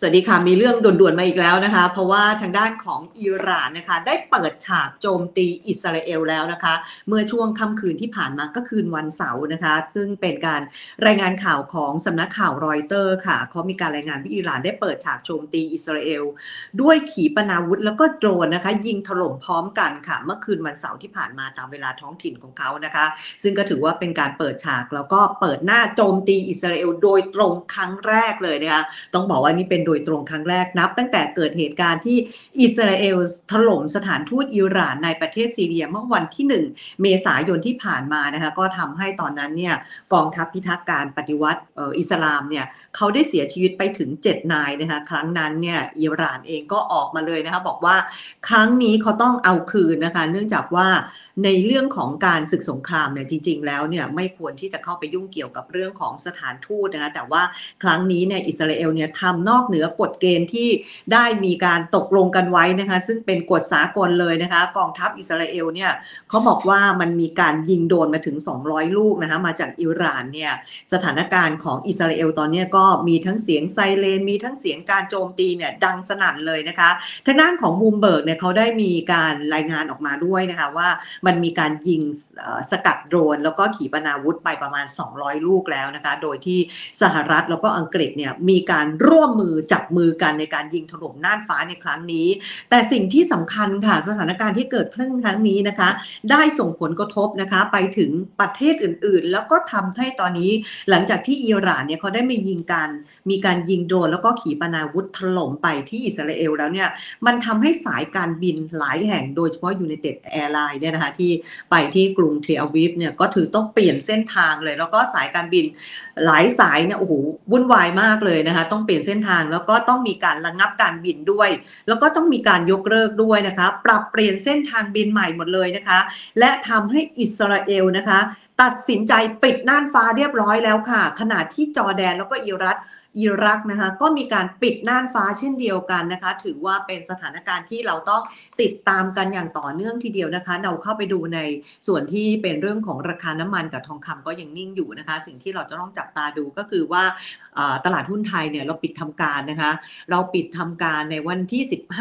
วัสดีค่ะมีเรื่องด่วนๆมาอีกแล้วนะคะเพราะว่าทางด้านของอิหร่านนะคะได้เปิดฉากโจมตีอิสราเอลแล้วนะคะเมื่อช่วงค่ำคืนที่ผ่านมาก็คืนวันเสาร์นะคะซึ่งเป็นการรายงานข่าวของสำนักข่าวรอยเตอร์ค่ะเขามีการรายงานว่าอิหร่านได้เปิดฉากโจมตีอิสราเอลด้วยขีปนาวุธแล้วก็โดรนนะคะยิงถล่มพร้อมกันค่ะเมื่อคืนวันเสาร์ที่ผ่านมาตามเวลาท้องถิ่นของเขานะคะซึ่งก็ถือว่าเป็นการเปิดฉากแล้วก็เปิดหน้าโจมตีอิสราเอลโดยตรงครั้งแรกเลยนะคะต้องบอกว่านี่เป็นโดยตรงครั้งแรกนับตั้งแต่เกิดเหตุการณ์ที่อิสราเอลถล่มสถานทูตอิหร่านในประเทศซีเรียเมื่อวันที่1เมษายนที่ผ่านมานะคะก็ทำให้ตอนนั้นเนี่ยกองทัพพิทักษ์การปฏิวัติอิสลามเนี่ยเขาได้เสียชีวิตไปถึง7นายนะคะครั้งนั้นเนี่ยอิหร่านเองก็ออกมาเลยนะคะบอกว่าครั้งนี้เขาต้องเอาคืนนะคะเนื่องจากว่าในเรื่องของการศึกสงครามเนี่ยจริงๆแล้วเนี่ยไม่ควรที่จะเข้าไปยุ่งเกี่ยวกับเรื่องของสถานทูตนะคะแต่ว่าครั้งนี้เนี่ยอิสราเอลเนี่ยทำนอกเหนือกฎเกณฑ์ที่ได้มีการตกลงกันไว้นะคะซึ่งเป็นกฎสากลเลยนะคะกองทัพอิสราเอลเนี่ยเขาบอกว่ามันมีการยิงโดรนมาถึง200ลูกนะคะมาจากอิหร่านเนี่ยสถานการณ์ของอิสราเอลตอนนี้ก็มีทั้งเสียงไซเรนมีทั้งเสียงการโจมตีเนี่ยดังสนั่นเลยนะคะทางด้านของบูมเบิร์กเนี่ยเขาได้มีการรายงานออกมาด้วยนะคะว่ามันมีการยิงสกัดโดรนแล้วก็ขีปนาวุธไปประมาณ200ลูกแล้วนะคะโดยที่สหรัฐแล้วก็อังกฤษเนี่ยมีการร่วมมือจับมือกันในการยิงถล่มน่านฟ้าในครั้งนี้แต่สิ่งที่สำคัญค่ะสถานการณ์ที่เกิดขึ้นครั้งนี้นะคะได้ส่งผลกระทบนะคะไปถึงประเทศอื่นๆแล้วก็ทำให้ตอนนี้หลังจากที่อิหร่านเนี่ยเขาได้มีการยิงโดรนแล้วก็ขีปนาวุธถล่มไปที่อิสราเอลแล้วเนี่ยมันทำให้สายการบินหลายแห่งโดยเฉพาะ United Airlines เนี่ยนะคะที่ไปที่กรุงเทลอาวีฟเนี่ยก็ถือต้องเปลี่ยนเส้นทางเลยแล้วก็สายการบินหลายสายเนี่ยโอ้โหวุ่นวายมากเลยนะคะต้องเปลี่ยนเส้นทางแล้วก็ต้องมีการระงับการบินด้วยแล้วก็ต้องมีการยกเลิกด้วยนะคะปรับเปลี่ยนเส้นทางบินใหม่หมดเลยนะคะและทำให้อิสราเอลนะคะตัดสินใจปิดน่านฟ้าเรียบร้อยแล้วค่ะขณะที่จอร์แดนแล้วก็อิรักนะคะก็มีการปิดน่านฟ้าเช่นเดียวกันนะคะถือว่าเป็นสถานการณ์ที่เราต้องติดตามกันอย่างต่อเนื่องทีเดียวนะคะเราเข้าไปดูในส่วนที่เป็นเรื่องของราคาน้ำมันกับทองคำก็ยังนิ่งอยู่นะคะสิ่งที่เราจะต้องจับตาดูก็คือว่าตลาดหุ้นไทยเนี่ยเราปิดทำการนะคะเราปิดทำการในวันที่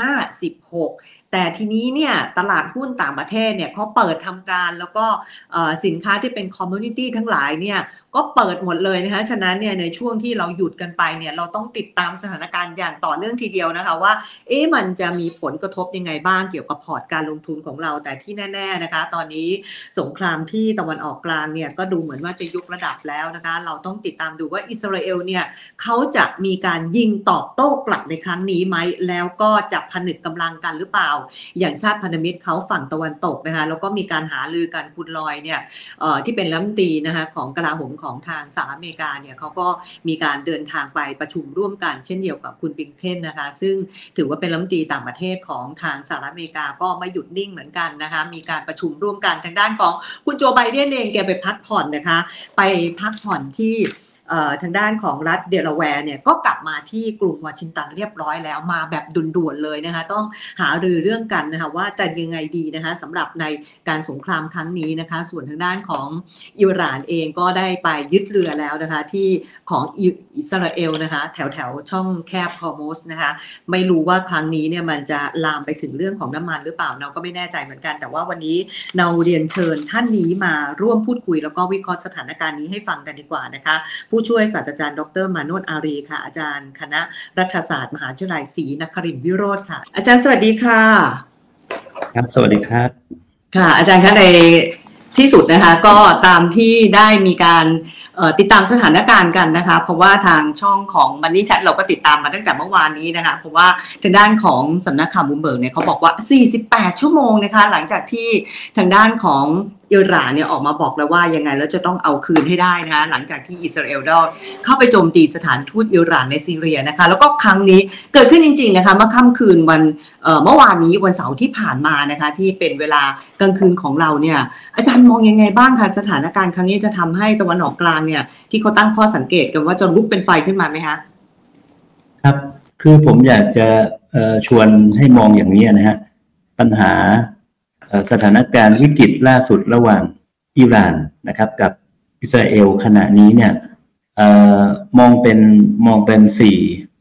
15-16แต่ทีนี้เนี่ยตลาดหุ้นต่างประเทศเนี่ยเขาเปิดทำการแล้วก็สินค้าที่เป็นคอมมูนิตี้ทั้งหลายเนี่ยก็เปิดหมดเลยนะคะฉะนั้นเนี่ยในช่วงที่เราหยุดกันไปเนี่ยเราต้องติดตามสถานการณ์อย่างต่อเนื่องทีเดียวนะคะว่ามันจะมีผลกระทบยังไงบ้างเกี่ยวกับพอร์ตการลงทุนของเราแต่ที่แน่ๆนะคะตอนนี้สงครามที่ตะวันออกกลางเนี่ยก็ดูเหมือนว่าจะยกระดับแล้วนะคะเราต้องติดตามดูว่าอิสราเอลเนี่ยเขาจะมีการยิงตอบโต้กลับในครั้งนี้ไหมแล้วก็จะผนึกกำลังกันหรือเปล่าอย่างชาติพันธมิตรเขาฝั่งตะวันตกนะคะแล้วก็มีการหารือกันคุณลอยเนี่ยที่เป็นรัฐมนตรีนะคะของกลาโหมของทางสหรัฐอเมริกาเนี่ยเขาก็มีการเดินทางไปประชุมร่วมกันเช่นเดียวกับคุณบิงเคนนะคะซึ่งถือว่าเป็นรัฐมนตรีต่างประเทศของทางสหรัฐอเมริกาก็ไม่หยุดนิ่งเหมือนกันนะคะมีการประชุมร่วมกันทางด้านของคุณโจไบเดนเองแกไปพักผ่อนนะคะไปพักผ่อนที่ทางด้านของรัฐเดลาแวร์เนี่ยก็กลับมาที่กรุงวอชิงตันเรียบร้อยแล้วมาแบบด่วนๆเลยนะคะต้องหารือเรื่องกันนะคะว่าจะยังไงดีนะคะสำหรับในการสงครามครั้งนี้นะคะส่วนทางด้านของอิหร่านเองก็ได้ไปยึดเรือแล้วนะคะที่ของอิสราเอลนะคะแถวช่องแคบฮอร์มุซนะคะไม่รู้ว่าครั้งนี้เนี่ยมันจะลามไปถึงเรื่องของน้ำมันหรือเปล่าเราก็ไม่แน่ใจเหมือนกันแต่ว่าวันนี้เราเรียนเชิญท่านนี้มาร่วมพูดคุยแล้วก็วิเคราะห์สถานการณ์นี้ให้ฟังกันดีกว่านะคะผู้ช่วยศาสตราจารย์ดร.มาโนช อารีค่ะอาจารย์คณะรัฐศาสตร์มหาวิทยาลัยศรีนครินทร์วิโรธค่ะอาจารย์สวัสดีค่ะครับสวัสดีครับค่ะอาจารย์คะในที่สุดนะคะก็ตามที่ได้มีการติดตามสถานการณ์กันนะคะเพราะว่าทางช่องของมันนี่แชทเราก็ติดตามมาตั้งแต่เมื่อวานนี้นะคะเพราะว่าทางด้านของสำนักข่าวบูมเบิร์กเนี่ยเขาบอกว่า48ชั่วโมงนะคะหลังจากที่ทางด้านของอิหร่านเนี่ยออกมาบอกแล้วว่ายังไงแล้วจะต้องเอาคืนให้ได้นะคะหลังจากที่อิสราเอลได้เข้าไปโจมตีสถานทูตอิหร่านในซีเรียนะคะแล้วก็ครั้งนี้เกิดขึ้นจริงๆนะคะเมื่อค่ำคืนวันเมื่อวานนี้วันเสาร์ที่ผ่านมานะคะที่เป็นเวลากลางคืนของเราเนี่ยอาจารย์มองยังไงบ้างคะสถานการณ์ครั้งนี้จะทำให้ตะวันออกกลางเนี่ยที่เขาตั้งข้อสังเกตกันว่าจะลุกเป็นไฟขึ้นมาไหมคะครับคือผมอยากจะชวนให้มองอย่างนี้นะฮะปัญหาสถานการณ์วิกฤตล่าสุดระหว่างอิหร่านนะครับกับอิสราเอลขณะนี้เนี่ยมองเป็น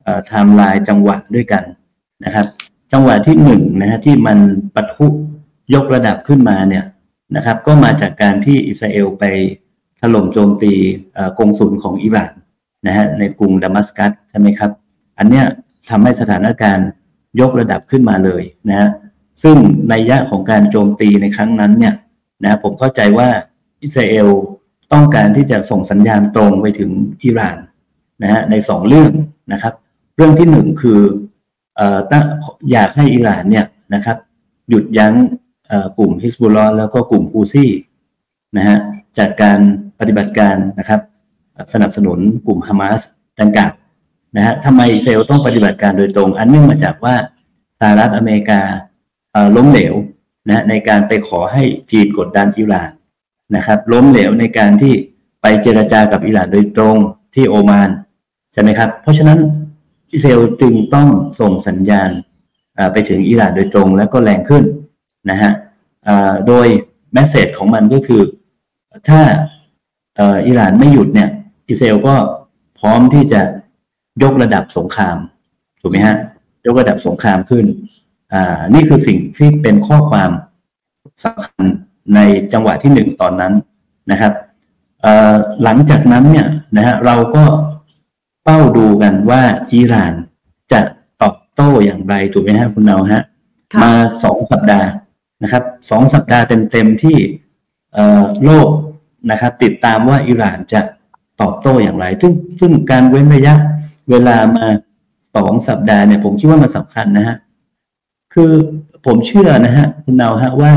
ไทม์ไลน์จังหวะด้วยกันนะครับจังหวะที่หนึ่งนะฮะที่มันปะทุยกระดับขึ้นมาเนี่ยนะครับก็มาจากการที่อิสราเอลไปถล่มโจมตีกงสุลของอิหร่านนะฮะในกรุงดามัสกัสใช่ไหมครับอันเนี้ยทำให้สถานการณ์ยกระดับขึ้นมาเลยนะฮะซึ่งนัยยะของการโจมตีในครั้งนั้นเนี่ยนะผมเข้าใจว่าอิสราเอลต้องการที่จะส่งสัญญาณตรงไปถึงอิหร่านนะฮะใน2เรื่องนะครับเรื่องที่1คืออยากให้อิหร่านเนี่ยนะครับหยุดยั้งกลุ่มฮิซบุลลอฮ์แล้วก็กลุ่มฮูซี่นะฮะจากการปฏิบัติการนะครับสนับสนุนกลุ่มฮามาสดังกล่าวนะฮะทำไมอิสราเอลต้องปฏิบัติการโดยตรงอันเนื่องมาจากว่าสหรัฐอเมริกาล้มเหลวนะในการไปขอให้จีนกดดันอิหร่านนะครับล้มเหลวในการที่ไปเจรจากับอิหร่านโดยตรงที่โอมานใช่ไหมครับเพราะฉะนั้นอิสราเอลจึงต้องส่งสัญญาณไปถึงอิหร่านโดยตรงแล้วก็แรงขึ้นนะฮะโดยแมสเสจของมันก็คือถ้าอิหร่านไม่หยุดเนี่ยอิสราเอลก็พร้อมที่จะยกระดับสงครามถูกไหมฮะยกระดับสงครามขึ้นนี่คือสิ่งที่เป็นข้อความสำคัญในจังหวะที่1ตอนนั้นนะครับหลังจากนั้นเนี่ยนะฮะเราก็เฝ้าดูกันว่าอิหร่านจะตอบโต้อย่างไรถูกไหมฮะคุณเนาฮะมา2 สัปดาห์นะครับ2 สัปดาห์เต็มๆที่โลกนะครับติดตามว่าอิหร่านจะตอบโต้อย่างไรซึ่งการเว้นระยะเวลามา2 สัปดาห์เนี่ยผมคิดว่ามันสำคัญนะฮะคือผมเชื่อนะฮะคุณเนาฮะว่า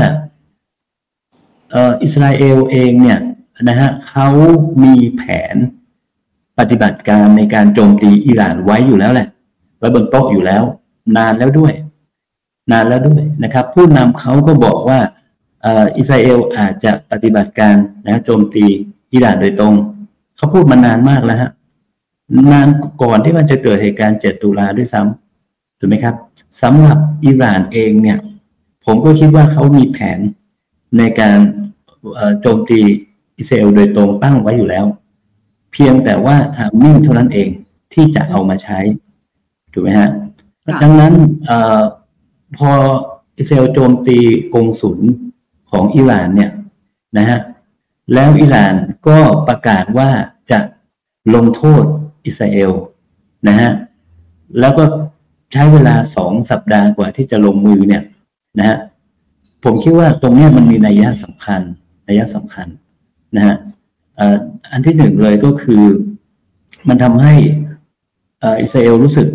อิสราเอลเองเนี่ยนะฮะเขามีแผนปฏิบัติการในการโจมตีอิหร่านไว้อยู่แล้วแหละไว้บนโต๊ะอยู่แล้วนานแล้วด้วยนะครับผู้นำเขาก็บอกว่าอิสราเอลอาจจะปฏิบัติการนะโจมตีอิหร่านโดยตรงเขาพูดมานานมากแล้วฮะนานก่อนที่มันจะเกิดเหตุการณ์7 ตุลาด้วยซ้ำถูกไหมครับสำหรับอิหร่านเองเนี่ยผมก็คิดว่าเขามีแผนในการโจมตีอิสราเอลโดยตรงตั้งไว้อยู่แล้วเพียงแต่ว่าไทมิ่งเท่านั้นเองที่จะเอามาใช้ถูกไหมฮะดังนั้นพออิสราเอลโจมตีกงสุลของอิหร่านเนี่ยนะฮะแล้วอิหร่านก็ประกาศว่าจะลงโทษอิสราเอลนะฮะแล้วก็ใช้เวลา2 สัปดาห์กว่าที่จะลงมือเนี่ยนะฮะผมคิดว่าตรงนี้มันมีนัยยะสำคัญนะฮะอันที่1เลยก็คือมันทำให้อิสราเอลรู้สึก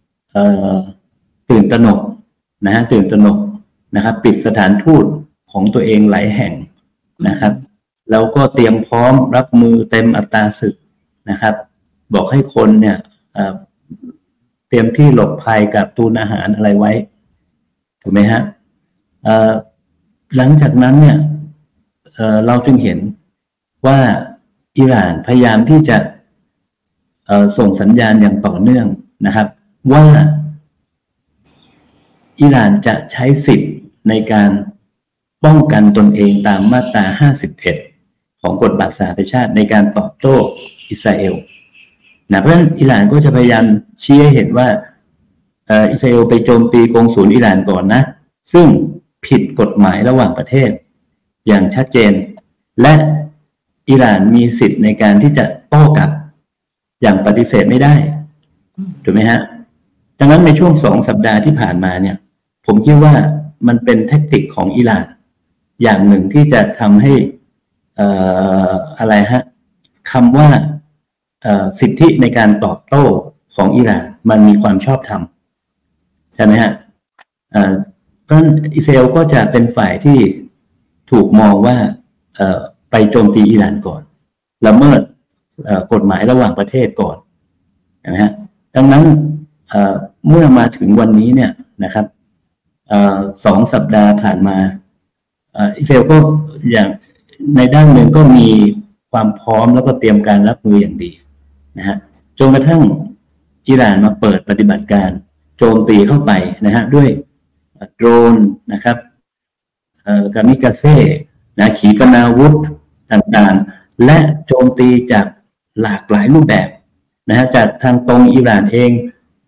ตื่นตระหนกนะฮะตื่นตระหนกนะครับปิดสถานทูตของตัวเองหลายแห่งนะครับแล้วก็เตรียมพร้อมรับมือเต็มอัตราศึกนะครับบอกให้คนเนี่ยเตรียมที่หลบภัยกับตูนอาหารอะไรไว้ถูกไหมฮะหลังจากนั้นเนี่ยเราจึงเห็นว่าอิหร่านพยายามที่จะส่งสัญญาณอย่างต่อเนื่องนะครับว่าอิหร่านจะใช้สิทธิ์ในการป้องกันตนเองตามมาตรา51ของกฎบัตรสหประชาชาติในการตอบโต้อิสราเอลนะเพราะฉะนั้นอิหร่านก็จะพยายามชี้ให้เห็นว่าอิสราเอลไปโจมตีกงสุลอิหร่านก่อนนะซึ่งผิดกฎหมายระหว่างประเทศอย่างชัดเจนและอิหร่านมีสิทธิ์ในการที่จะโต้กลับอย่างปฏิเสธไม่ได้ถูกไหมฮะดังนั้นในช่วง2 สัปดาห์ที่ผ่านมาเนี่ยผมคิดว่ามันเป็นแทคติกของอิหร่านอย่างหนึ่งที่จะทำให้อะไรฮะคำว่าสิทธิในการตอบโต้ของอิหร่านมันมีความชอบธรรมใช่ไหมฮะก็อิสราเอลก็จะเป็นฝ่ายที่ถูกมองว่าไปโจมตีอิหร่านก่อนละเมิดกฎหมายระหว่างประเทศก่อนนะฮะดังนั้นเมื่อมาถึงวันนี้เนี่ยนะครับ2 สัปดาห์ผ่านมาอิสราเอลก็อย่างในด้านหนึ่งก็มีความพร้อมแล้วก็เตรียมการรับมืออย่างดีนะฮะจนกระทั่งอิหร่านมาเปิดปฏิบัติการโจมตีเข้าไปนะฮะด้วยโดรนนะครับกามิกาเซ่นะขีปนาวุธต่างๆและโจมตีจากหลากหลายรูปแบบนะฮะจากทางตรงอิหร่านเอง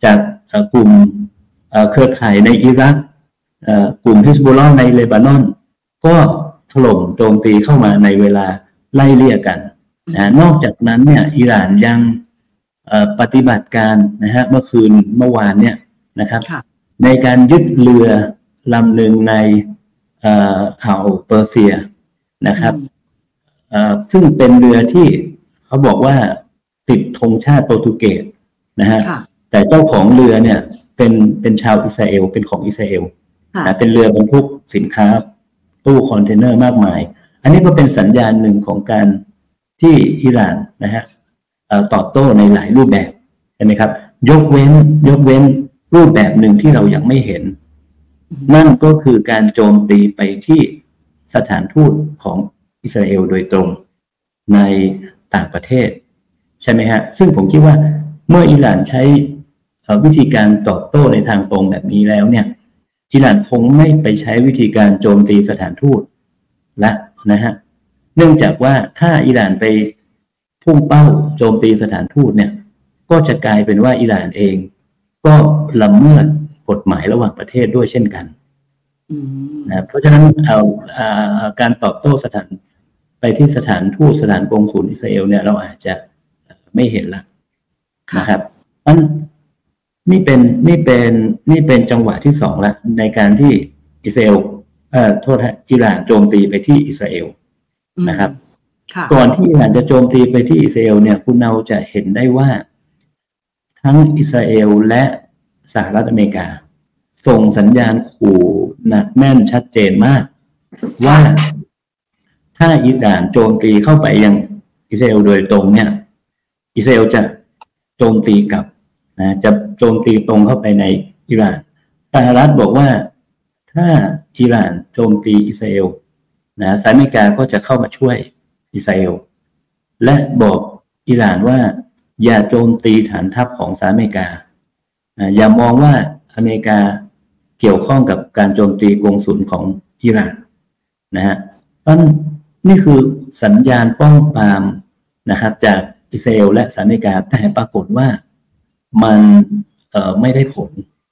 จากกลุ่มเครือข่ายในอิรักกลุ่มฮิซบุลลอฮ์ในเลบานอนก็ถล่มโจมตีเข้ามาในเวลาไล่เลี่ยกันนอกจากนั้นเนี่ยอิหร่านยังปฏิบัติการนะฮะเมื่อวานเนี่ยนะครับในการยึดเรือลำหนึ่งในอ่าวเปอร์เซียนะครับซึ่งเป็นเรือที่เขาบอกว่าติดธงชาติโปรตุเกสนะฮะแต่เจ้าของเรือเนี่ยเป็นชาวอิสราเอลเป็นของอิสราเอลนะเป็นเรือบรรทุกสินค้าตู้คอนเทนเนอร์มากมายอันนี้ก็เป็นสัญญาณหนึ่งของการที่อิหร่านนะฮะตอบโต้ในหลายรูปแบบใช่ไหมครับยกเว้นรูปแบบหนึ่งที่เรายังไม่เห็นนั่นก็คือการโจมตีไปที่สถานทูตของอิสราเอลโดยตรงในต่างประเทศใช่ไหมฮะซึ่งผมคิดว่าเมื่ออิหร่านใช้วิธีการตอบโต้ในทางตรงแบบนี้แล้วเนี่ยอิหร่านคงไม่ไปใช้วิธีการโจมตีสถานทูตและนะฮะเนื่องจากว่าถ้าอิหร่านไปพุ่งเป้าโจมตีสถานทูตเนี่ยก็จะกลายเป็นว่าอิหร่านเองก็ละเมิดกฎหมายระหว่างประเทศด้วยเช่นกันนะเพราะฉะนั้นการตอบโต้ไปที่สถานทูตสถานกงสุลอิสราเอลเนี่ยเราอาจจะไม่เห็นละนะครับนี่เป็นจังหวะที่สองละในการที่อิสราเอลอิหร่านโจมตีไปที่อิสราเอลนะครับก่อนที่อิหร่านจะโจมตีไปที่อิสราเอลเนี่ยคุณเนาจะเห็นได้ว่าทั้งอิสราเอลและสหรัฐอเมริกาส่งสัญญาณขู่หนักแน่นชัดเจนมากว่าถ้าอิหร่านโจมตีเข้าไปยังอิสราเอลโดยตรงเนี่ยอิสราเอลจะโจมตีกลับนะจะโจมตีตรงเข้าไปในอิหร่านสหรัฐบอกว่าถ้าอิหร่านโจมตีอิสราเอลนะสหรัฐอเมริกาก็จะเข้ามาช่วยอิสราเอลและบอกอิหร่านว่าอย่าโจมตีฐานทัพของสหรัฐอเมริกาอย่ามองว่าอเมริกาเกี่ยวข้องกับการโจมตีกงสุลของอิหร่านนะฮะเพราะนี่คือสัญญาณป้องปรามนะครับจากอิสราเอลและสหรัฐอเมริกาแต่ปรากฏว่ามันไม่ได้ผล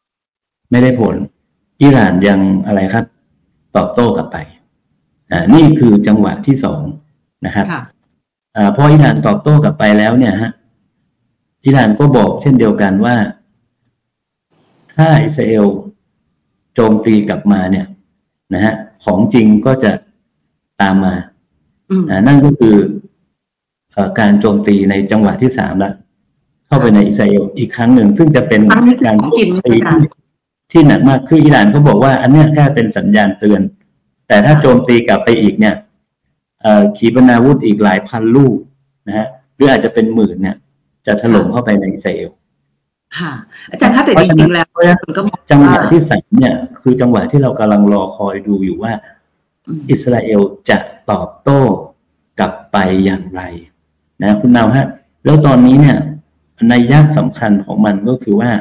อิหร่านยังอะไรครับตอบโต้กลับไปนี่คือจังหวะที่สองนะครับพออิหร่านตอบโต้กลับไปแล้วเนี่ยฮะอิหร่านก็บอกเช่นเดียวกันว่าถ้าอิสราเอลโจมตีกลับมาเนี่ยนะฮะของจริงก็จะตามมานั่นก็คือการโจมตีในจังหวะที่สามละเข้าไปในอิสราเอลอีกครั้งหนึ่งซึ่งจะเป็นการโจมตีที่หนักมากคืออิหร่านเขาบอกว่าอันนี้แค่เป็นสัญญาณเตือนแต่ถ้าโจมตีกลับไปอีกเนี่ยขีปนาวุธอีกหลายพันลูกนะฮะหรืออาจจะเป็นหมื่นเนี่ยจะถล่มเข้าไปในอิสราเอลค่ะอาจารย์คะแต่จริงๆแล้วก็จังหวะที่สามเนี่ยคือจังหวะที่เรากำลังรอคอยดูอยู่ว่าอิสราเอลจะตอบโต้กลับไปอย่างไรนะคุณนาวฮะแล้วตอนนี้เนี่ยนัยสำคัญของมันก็คือว่า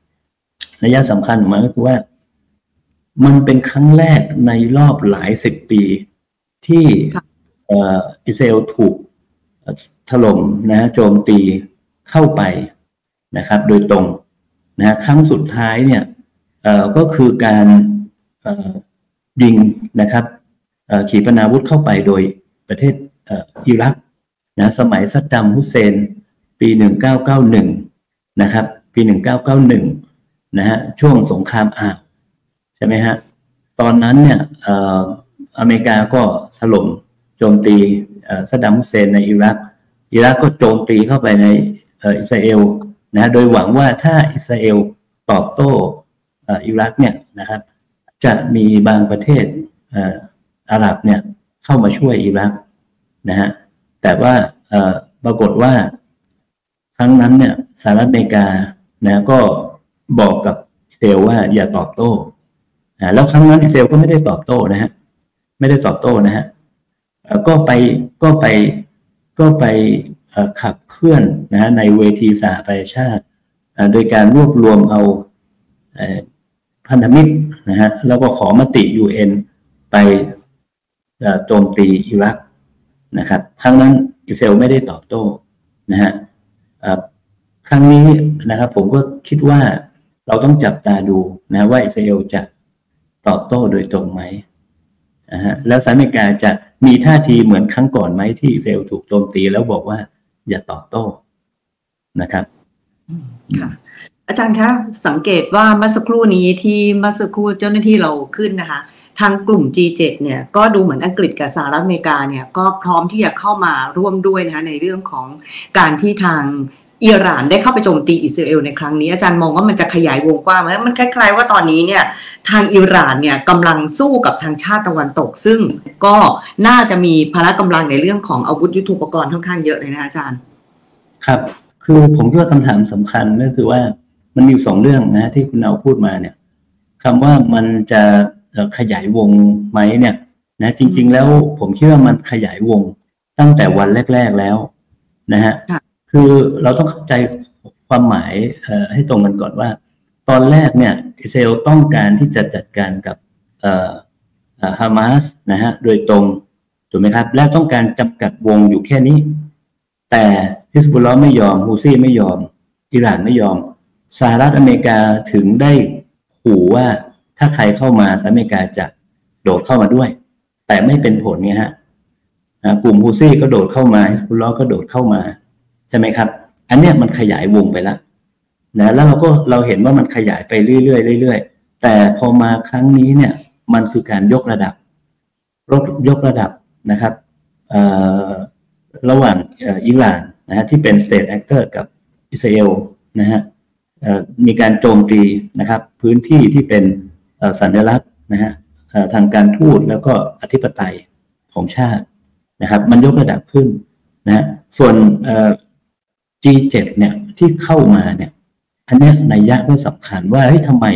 มันเป็นครั้งแรกในรอบหลายสิบปีที่อิสราเอลถูกถล่มนะโจมตีเข้าไปนะครับโดยตรงนะครั้งสุดท้ายเนี่ยก็คือการยิงนะครับขีปนาวุธเข้าไปโดยประเทศอิรักนะสมัยซัดดัมฮุสเซนปี1991นะครับปี1991นะฮะช่วงสงครามอาหรับใช่ไหมฮะตอนนั้นเนี่ยอเมริกาก็ถล่มโจมตีซัดดัมฮุสเซนในอิรักก็โจมตีเข้าไปในอิสราเอลนะโดยหวังว่าถ้าอิสราเอลตอบโต้อิรักเนี่ยนะครับจะมีบางประเทศอาหรับเนี่ยเข้ามาช่วยอิรักนะฮะแต่ว่าปรากฏว่าครั้งนั้นเนี่ยสหรัฐอเมริกานะก็บอกกับอิสราเอลว่าอย่าตอบโต้แล้วครั้งนั้นอิสราเอลก็ไม่ได้ตอบโต้นะฮะก็ไปขับเคลื่อนนะในเวทีสหประชาชาติโดยการรวบรวมเอาพันธมิตรนะฮะแล้วก็ขอมติ UN ไปโจมตีอิรักนะครับครั้งนั้นอิสราเอลไม่ได้ตอบโต้นะฮะครั้งนี้นะครับผมก็คิดว่าเราต้องจับตาดูนะว่าอิสราเอลจะตอบโต้โดยตรงไหมนะฮะแล้วสหรัฐอเมริกาจะมีท่าทีเหมือนครั้งก่อนไหมที่อิสราเอลถูกโจมตีแล้วบอกว่าอย่าตอบโต้นะครับค่ะอาจารย์คะสังเกตว่าเมื่อสักครู่นี้ที่เมื่อสักครู่เจ้าหน้าที่เราขึ้นนะคะทางกลุ่ม G7 เนี่ยก็ดูเหมือนอังกฤษกับสหรัฐอเมริกาเนี่ยก็พร้อมที่จะเข้ามาร่วมด้วยนะคะในเรื่องของการที่ทางอิหร่านได้เข้าไปโจมตีอิสราเอลในครั้งนี้อาจารย์มองว่ามันจะขยายวงกว้างไหมมันคล้ายๆว่าตอนนี้เนี่ยทางอิหร่านเนี่ยกำลังสู้กับทางชาติตะวันตกซึ่งก็น่าจะมีพละกำลังในเรื่องของอาวุธยุทโธปกรณ์ค่อนข้างเยอะเลยนะอาจารย์ครับคือผมคิดว่าคำถามสำคัญก็คือว่ามันมี2เรื่องนะที่คุณเอาพูดมาเนี่ยคำว่ามันจะขยายวงไหมเนี่ยนะจริงๆแล้วผมคิดว่ามันขยายวงตั้งแต่วันแรกๆแล้วนะฮะคือเราต้องเข้าใจความหมายให้ตรงกันก่อนว่าตอนแรกเนี่ยอิสราเอลต้องการที่จะจัดการกับฮามาสนะฮะโดยตรงถูกไหมครับและต้องการจำกัดวงอยู่แค่นี้แต่ฮิซบุลลอฮ์ไม่ยอมฮูซี่ไม่ยอมอิหร่านไม่ยอมสหรัฐอเมริกาถึงได้ขู่ว่าถ้าใครเข้ามาสหรัฐอเมริกาจะโดดเข้ามาด้วยแต่ไม่เป็นผลไงฮะกลุ่มฮูซี่ก็โดดเข้ามาฮิซบุลลอฮ์ก็โดดเข้ามาใช่ไหมครับอันเนี้ยมันขยายวงไปแล้วนะแล้วเราเห็นว่ามันขยายไปเรื่อยๆแต่พอมาครั้งนี้เนี่ยมันคือการยกระดับนะครับระหว่างอิหร่านนะฮะที่เป็น state actor กับอิสราเอลนะฮะมีการโจมตีนะครับพื้นที่ที่เป็นสัญลักษณ์นะฮะทางการทูตแล้วก็อธิปไตยของชาตินะครับมันยกระดับขึ้นนะฮะส่วนG7 เนี่ยที่เข้ามาเนี่ยอันนี้นัยยะก็สำคัญว่าทำไม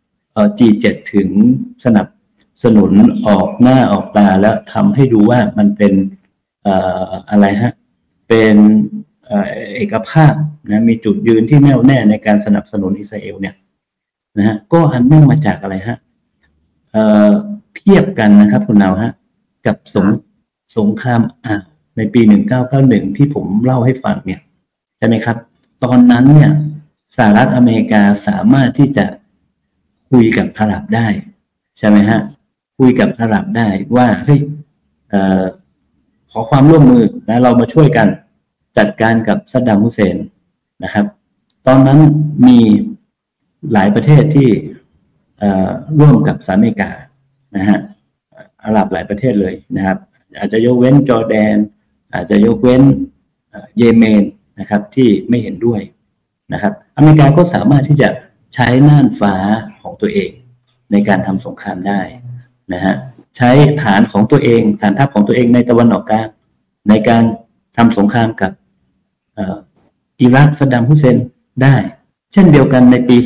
G7 ถึงสนับสนุนออกหน้าออกตาแล้วทำให้ดูว่ามันเป็นอะไรฮะเป็นเอกภาพนะมีจุดยืนที่แน่วแน่ในการสนับสนุนอิสราเอลเนี่ยนะฮะก็อันเนื่องมาจากอะไรฮะเทียบกันนะครับคุณนาวฮะกับสงครามในปี1991ที่ผมเล่าให้ฟังเนี่ยใช่ไหมครับตอนนั้นเนี่ยสหรัฐอเมริกาสามารถที่จะคุยกับอาหรับได้ใช่ไหมฮะคุยกับอาหรับได้ว่าเฮ้ยขอความร่วมมือนะเรามาช่วยกันจัดการกับซัดดัมฮุสเซนนะครับตอนนั้นมีหลายประเทศที่ร่วมกับสหรัฐอเมริกานะฮะอาหรับหลายประเทศเลยนะครับอาจจะยกเว้นจอร์แดนอาจจะยกเว้นเยเมนนะครับที่ไม่เห็นด้วยนะครับอเมริกาก็สามารถที่จะใช้น่านฟ้าของตัวเองในการทำสงครามได้นะฮะใช้ฐานของตัวเองฐานทัพของตัวเองในตะวันออกกลางในการทำสงครามกับอิรักซัดดัมฮุสเซนได้เช่นเดียวกันในปี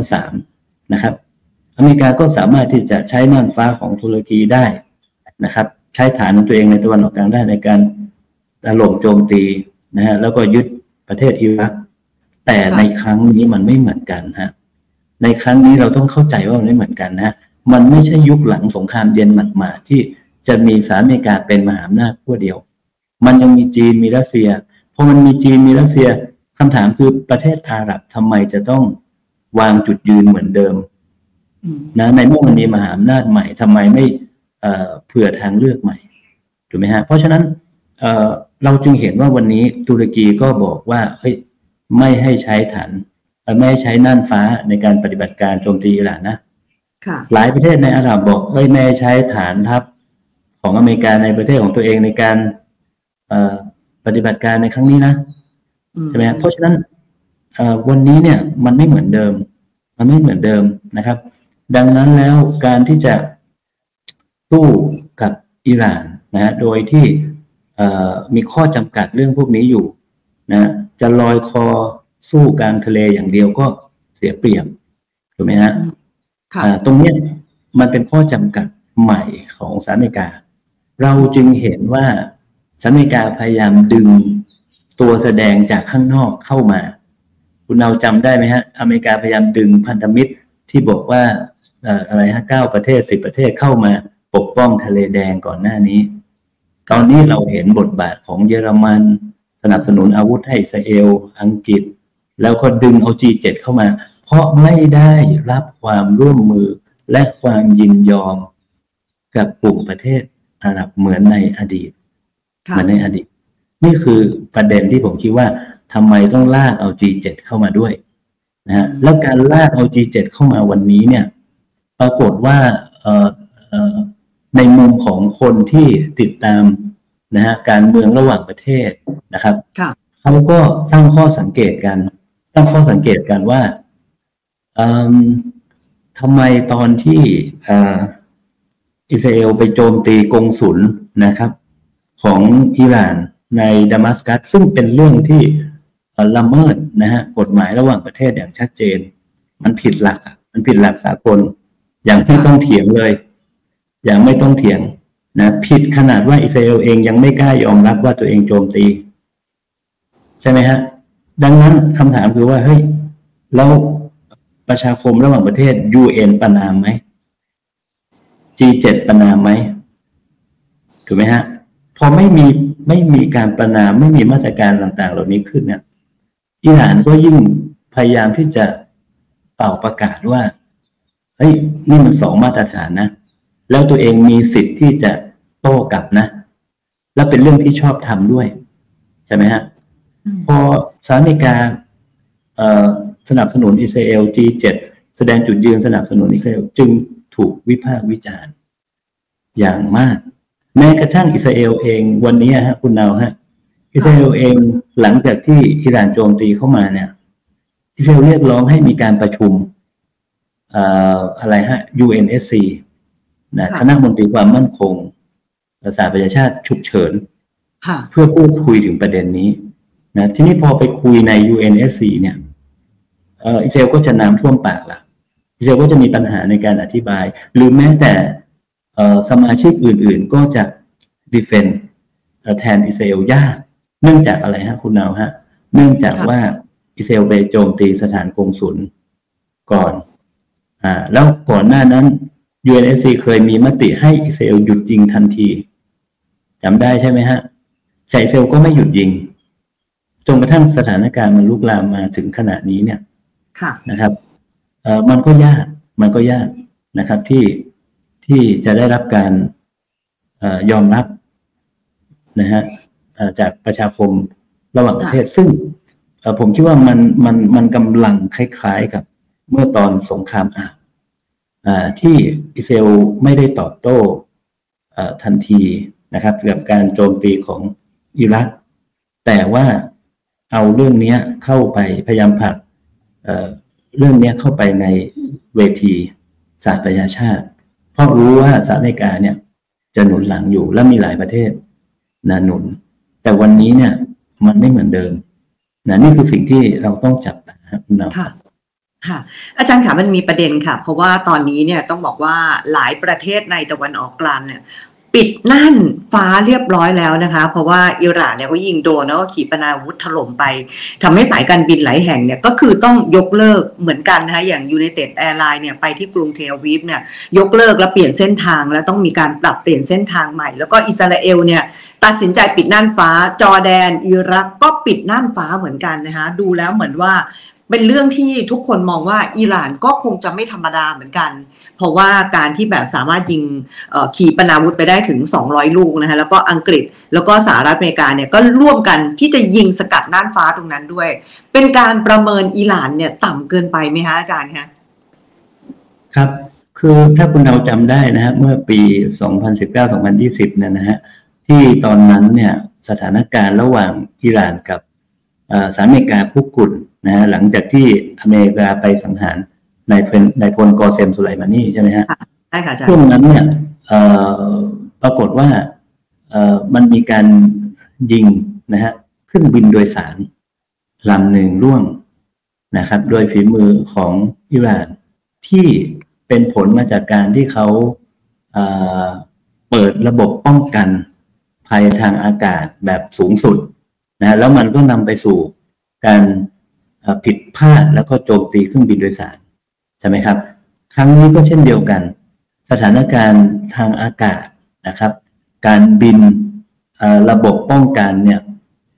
2003 นะครับอเมริกาก็สามารถที่จะใช้น่านฟ้าของตุรกีได้นะครับใช้ฐานของตัวเองในตะวันออกกลางได้ในการถล่มโจมตีนะฮะแล้วก็ยึดประเทศอิรักแต่ในครั้งนี้มันไม่เหมือนกันฮะในครั้งนี้เราต้องเข้าใจว่ามันไม่เหมือนกันนะมันไม่ใช่ยุคหลังสงครามเย็นหมาดๆที่จะมีสหรัฐอเมริกาเป็นมหาอำนาจขั้วเดียวมันยังมีจีนมีรัสเซียพอมันมีจีนมีรัสเซียคำถามคือประเทศอาหรับทำไมจะต้องวางจุดยืนเหมือนเดิมนะในเมื่อมันมีมหาอำนาจใหม่ทำไมไม่เผื่อทางเลือกใหม่ถูกไหมฮะเพราะฉะนั้นเราจึงเห็นว่าวันนี้ตุรกีก็บอกว่าเฮ้ยไม่ให้ใช้ฐานไม่ให้ใช้น่านฟ้าในการปฏิบัติการโจมตีอิหร่านนะหลายประเทศในอาหรับบอกเฮ้ยไม่ให้ใช้ฐานทัพของอเมริกาในประเทศของตัวเองในการปฏิบัติการในครั้งนี้นะใช่ไหมเพราะฉะนั้นวันนี้เนี่ยมันไม่เหมือนเดิมนะครับดังนั้นแล้วการที่จะสู้กับอิหร่านนะโดยที่มีข้อจำกัดเรื่องพวกนี้อยู่นะจะลอยคอสู้กลางทะเลอย่างเดียวก็เสียเปรียบถูกไหมฮะตรงนี้มันเป็นข้อจำกัดใหม่ของสหรัฐอเมริกาเราจึงเห็นว่าสหรัฐอเมริกาพยายามดึงตัวแสดงจากข้างนอกเข้ามาคุณเอาจำได้ไหมฮะอเมริกาพยายามดึงพันธมิตรที่บอกว่าอะไรฮะ9 ประเทศ10 ประเทศเข้ามาปกป้องทะเลแดงก่อนหน้านี้ตอนนี้เราเห็นบทบาทของเยอรมันสนับสนุนอาวุธให้อิสราเอลอังกฤษแล้วก็ดึงเอา G7 เข้ามาเพราะไม่ได้รับความร่วมมือและความยินยอมกับกลุ่มประเทศอาหรับเหมือนในอดีตนี่คือประเด็นที่ผมคิดว่าทำไมต้องลากเอา G7 เข้ามาด้วยนะฮะแล้วการลากเอา G7 เข้ามาวันนี้เนี่ยปรากฏว่าในมุมของคนที่ติดตามนะฮะการเมืองระหว่างประเทศนะครับเขาก็ตั้งข้อสังเกตกันว่าทำไมตอนที่อิสราเอลไปโจมตีกงสุลนะครับของอิหร่านในดามัสกัสซึ่งเป็นเรื่องที่ละเมิดนะฮะกฎหมายระหว่างประเทศอย่างชัดเจนมันผิดหลักสากลอย่างไม่ต้องเถียงเลยอย่างไม่ต้องเถียงนะผิดขนาดว่าอิสราเอลเองยังไม่กล้ายอมรับว่าตัวเองโจมตีใช่ไหมฮะดังนั้นคำถามคือว่าเฮ้ยแล้วประชาคมระหว่างประเทศ UN ประณามไหม G7 ประณามไหมถูกไหมฮะพอไม่มีการประณามไม่มีมาตรการต่างๆเหล่านี้ขึ้นเนี่ยอิหร่านก็ยิ่งพยายามที่จะเป่าประกาศว่าเฮ้ยนี่มัน2มาตรฐานนะแล้วตัวเองมีสิทธิ์ที่จะโต้กลับนะและเป็นเรื่องที่ชอบทำด้วยใช่ไหมฮะพอสหรัฐอเมริกาสนับสนุนอิสราเอล G7 แสดงจุดยืนสนับสนุนอิสราเอลจึงถูกวิพากษ์วิจารณ์อย่างมากแม้กระทั่งอิสราเอลเองวันนี้ฮะคุณนาวฮะอิสราเอลเองหลังจากที่อิหร่านโจมตีเข้ามาเนี่ยอิสราเอลเรียกร้องให้มีการประชุมอะไรฮะ UNSC นะคณะมนตรีความมั่นคงสหประชาชาติฉุกเฉินเพื่อพูดคุยถึงประเด็นนี้นะทีนี้พอไปคุยใน UNSC เนี่ยอิสราเอลก็จะน้ำท่วมปากละอิสราเอลก็จะมีปัญหาในการอธิบายหรือแม้แต่สมาชิกอื่นๆก็จะดีเฟนด์แทนอิสราเอลยากเนื่องจากอะไรฮะคุณนาวฮะเนื่องจากว่าอิสราเอลไปโจมตีสถานกงสุลก่อนแล้วก่อนหน้านั้น UNSC เคยมีมติให้อิสราเอลหยุดยิงทันทีจำได้ใช่ไหมฮะอิสราเอลก็ไม่หยุดยิงจนกระทั่งสถานการณ์มันลุกลามมาถึงขณะนี้เนี่ยนะครับมันก็ยากนะครับที่จะได้รับการยอมรับนะฮะจากประชาคมระหว่างประเทศซึ่งผมคิดว่ามันกำลังคล้ายๆกับเมื่อตอนสงครามที่อิสราเอลไม่ได้ตอบโต้ทันทีนะครับกับการโจมตีของอิรักแต่ว่าเอาเรื่องนี้เข้าไปพยายามผลักเรื่องนี้เข้าไปในเวทีสหประชาชาติเพราะรู้ว่าสหรัฐอเมริกาเนี่ยจะหนุนหลังอยู่และมีหลายประเทศหนุนแต่วันนี้เนี่ยมันไม่เหมือนเดิมนี่คือสิ่งที่เราต้องจับตาครับคุณน้องค่ะอาจารย์ค่ะมันมีประเด็นค่ะเพราะว่าตอนนี้เนี่ยต้องบอกว่าหลายประเทศในตะวันออกกลางเนี่ยปิดน่านฟ้าเรียบร้อยแล้วนะคะเพราะว่าอิหร่านเนี่ยก็ยิงโดรนแล้วก็ขีปนาวุธถล่มไปทำให้สายการบินหลายแห่งเนี่ยก็คือต้องยกเลิกเหมือนกันนะคะอย่าง United Airlines เนี่ยไปที่กรุงเทลอาวีฟเนี่ยยกเลิกแล้วเปลี่ยนเส้นทางแล้วต้องมีการปรับเปลี่ยนเส้นทางใหม่แล้วก็อิสราเอลเนี่ยตัดสินใจปิดน่านฟ้าจอร์แดนอิรักก็ปิดน่านฟ้าเหมือนกันนะคะดูแล้วเหมือนว่าเป็นเรื่องที่ทุกคนมองว่าอิหร่านก็คงจะไม่ธรรมดาเหมือนกันเพราะว่าการที่แบบสามารถยิงขีปนาวุธไปได้ถึง200ลูกนะคะแล้วก็อังกฤษแล้วก็สหรัฐอเมริกาเนี่ยก็ร่วมกันที่จะยิงสกัดน่านฟ้าตรงนั้นด้วยเป็นการประเมินอิหร่านเนี่ยต่ำเกินไปไหมคะอาจารย์คะครับคือถ้าคุณเราจำได้นะฮะเมื่อปี 2019-2020 เนี่ยนะฮะที่ตอนนั้นเนี่ยสถานการณ์ระหว่างอิหร่านกับสหรัฐอเมริกาคุกรุ่นนะฮะหลังจากที่อเมริกาไปสังหารนายพลกอเซมสุไลมานีใช่ไหมฮะใช่ค่ะอาจารย์ช่วงนั้นเนี่ยปรากฏว่ามันมีการยิงนะฮะขึ้นบินโดยสารลำหนึ่งร่วงนะครับโดยฝีมือของอิหร่านที่เป็นผลมาจากการที่เขาเปิดระบบป้องกันภัยทางอากาศแบบสูงสุดนะแล้วมันก็นำไปสู่การผิดพลาดแล้วก็โจมตีเครื่องบินโดยสารใช่ไหมครับครั้งนี้ก็เช่นเดียวกันสถานการณ์ทางอากาศนะครับการบินระบบป้องกันเนี่ย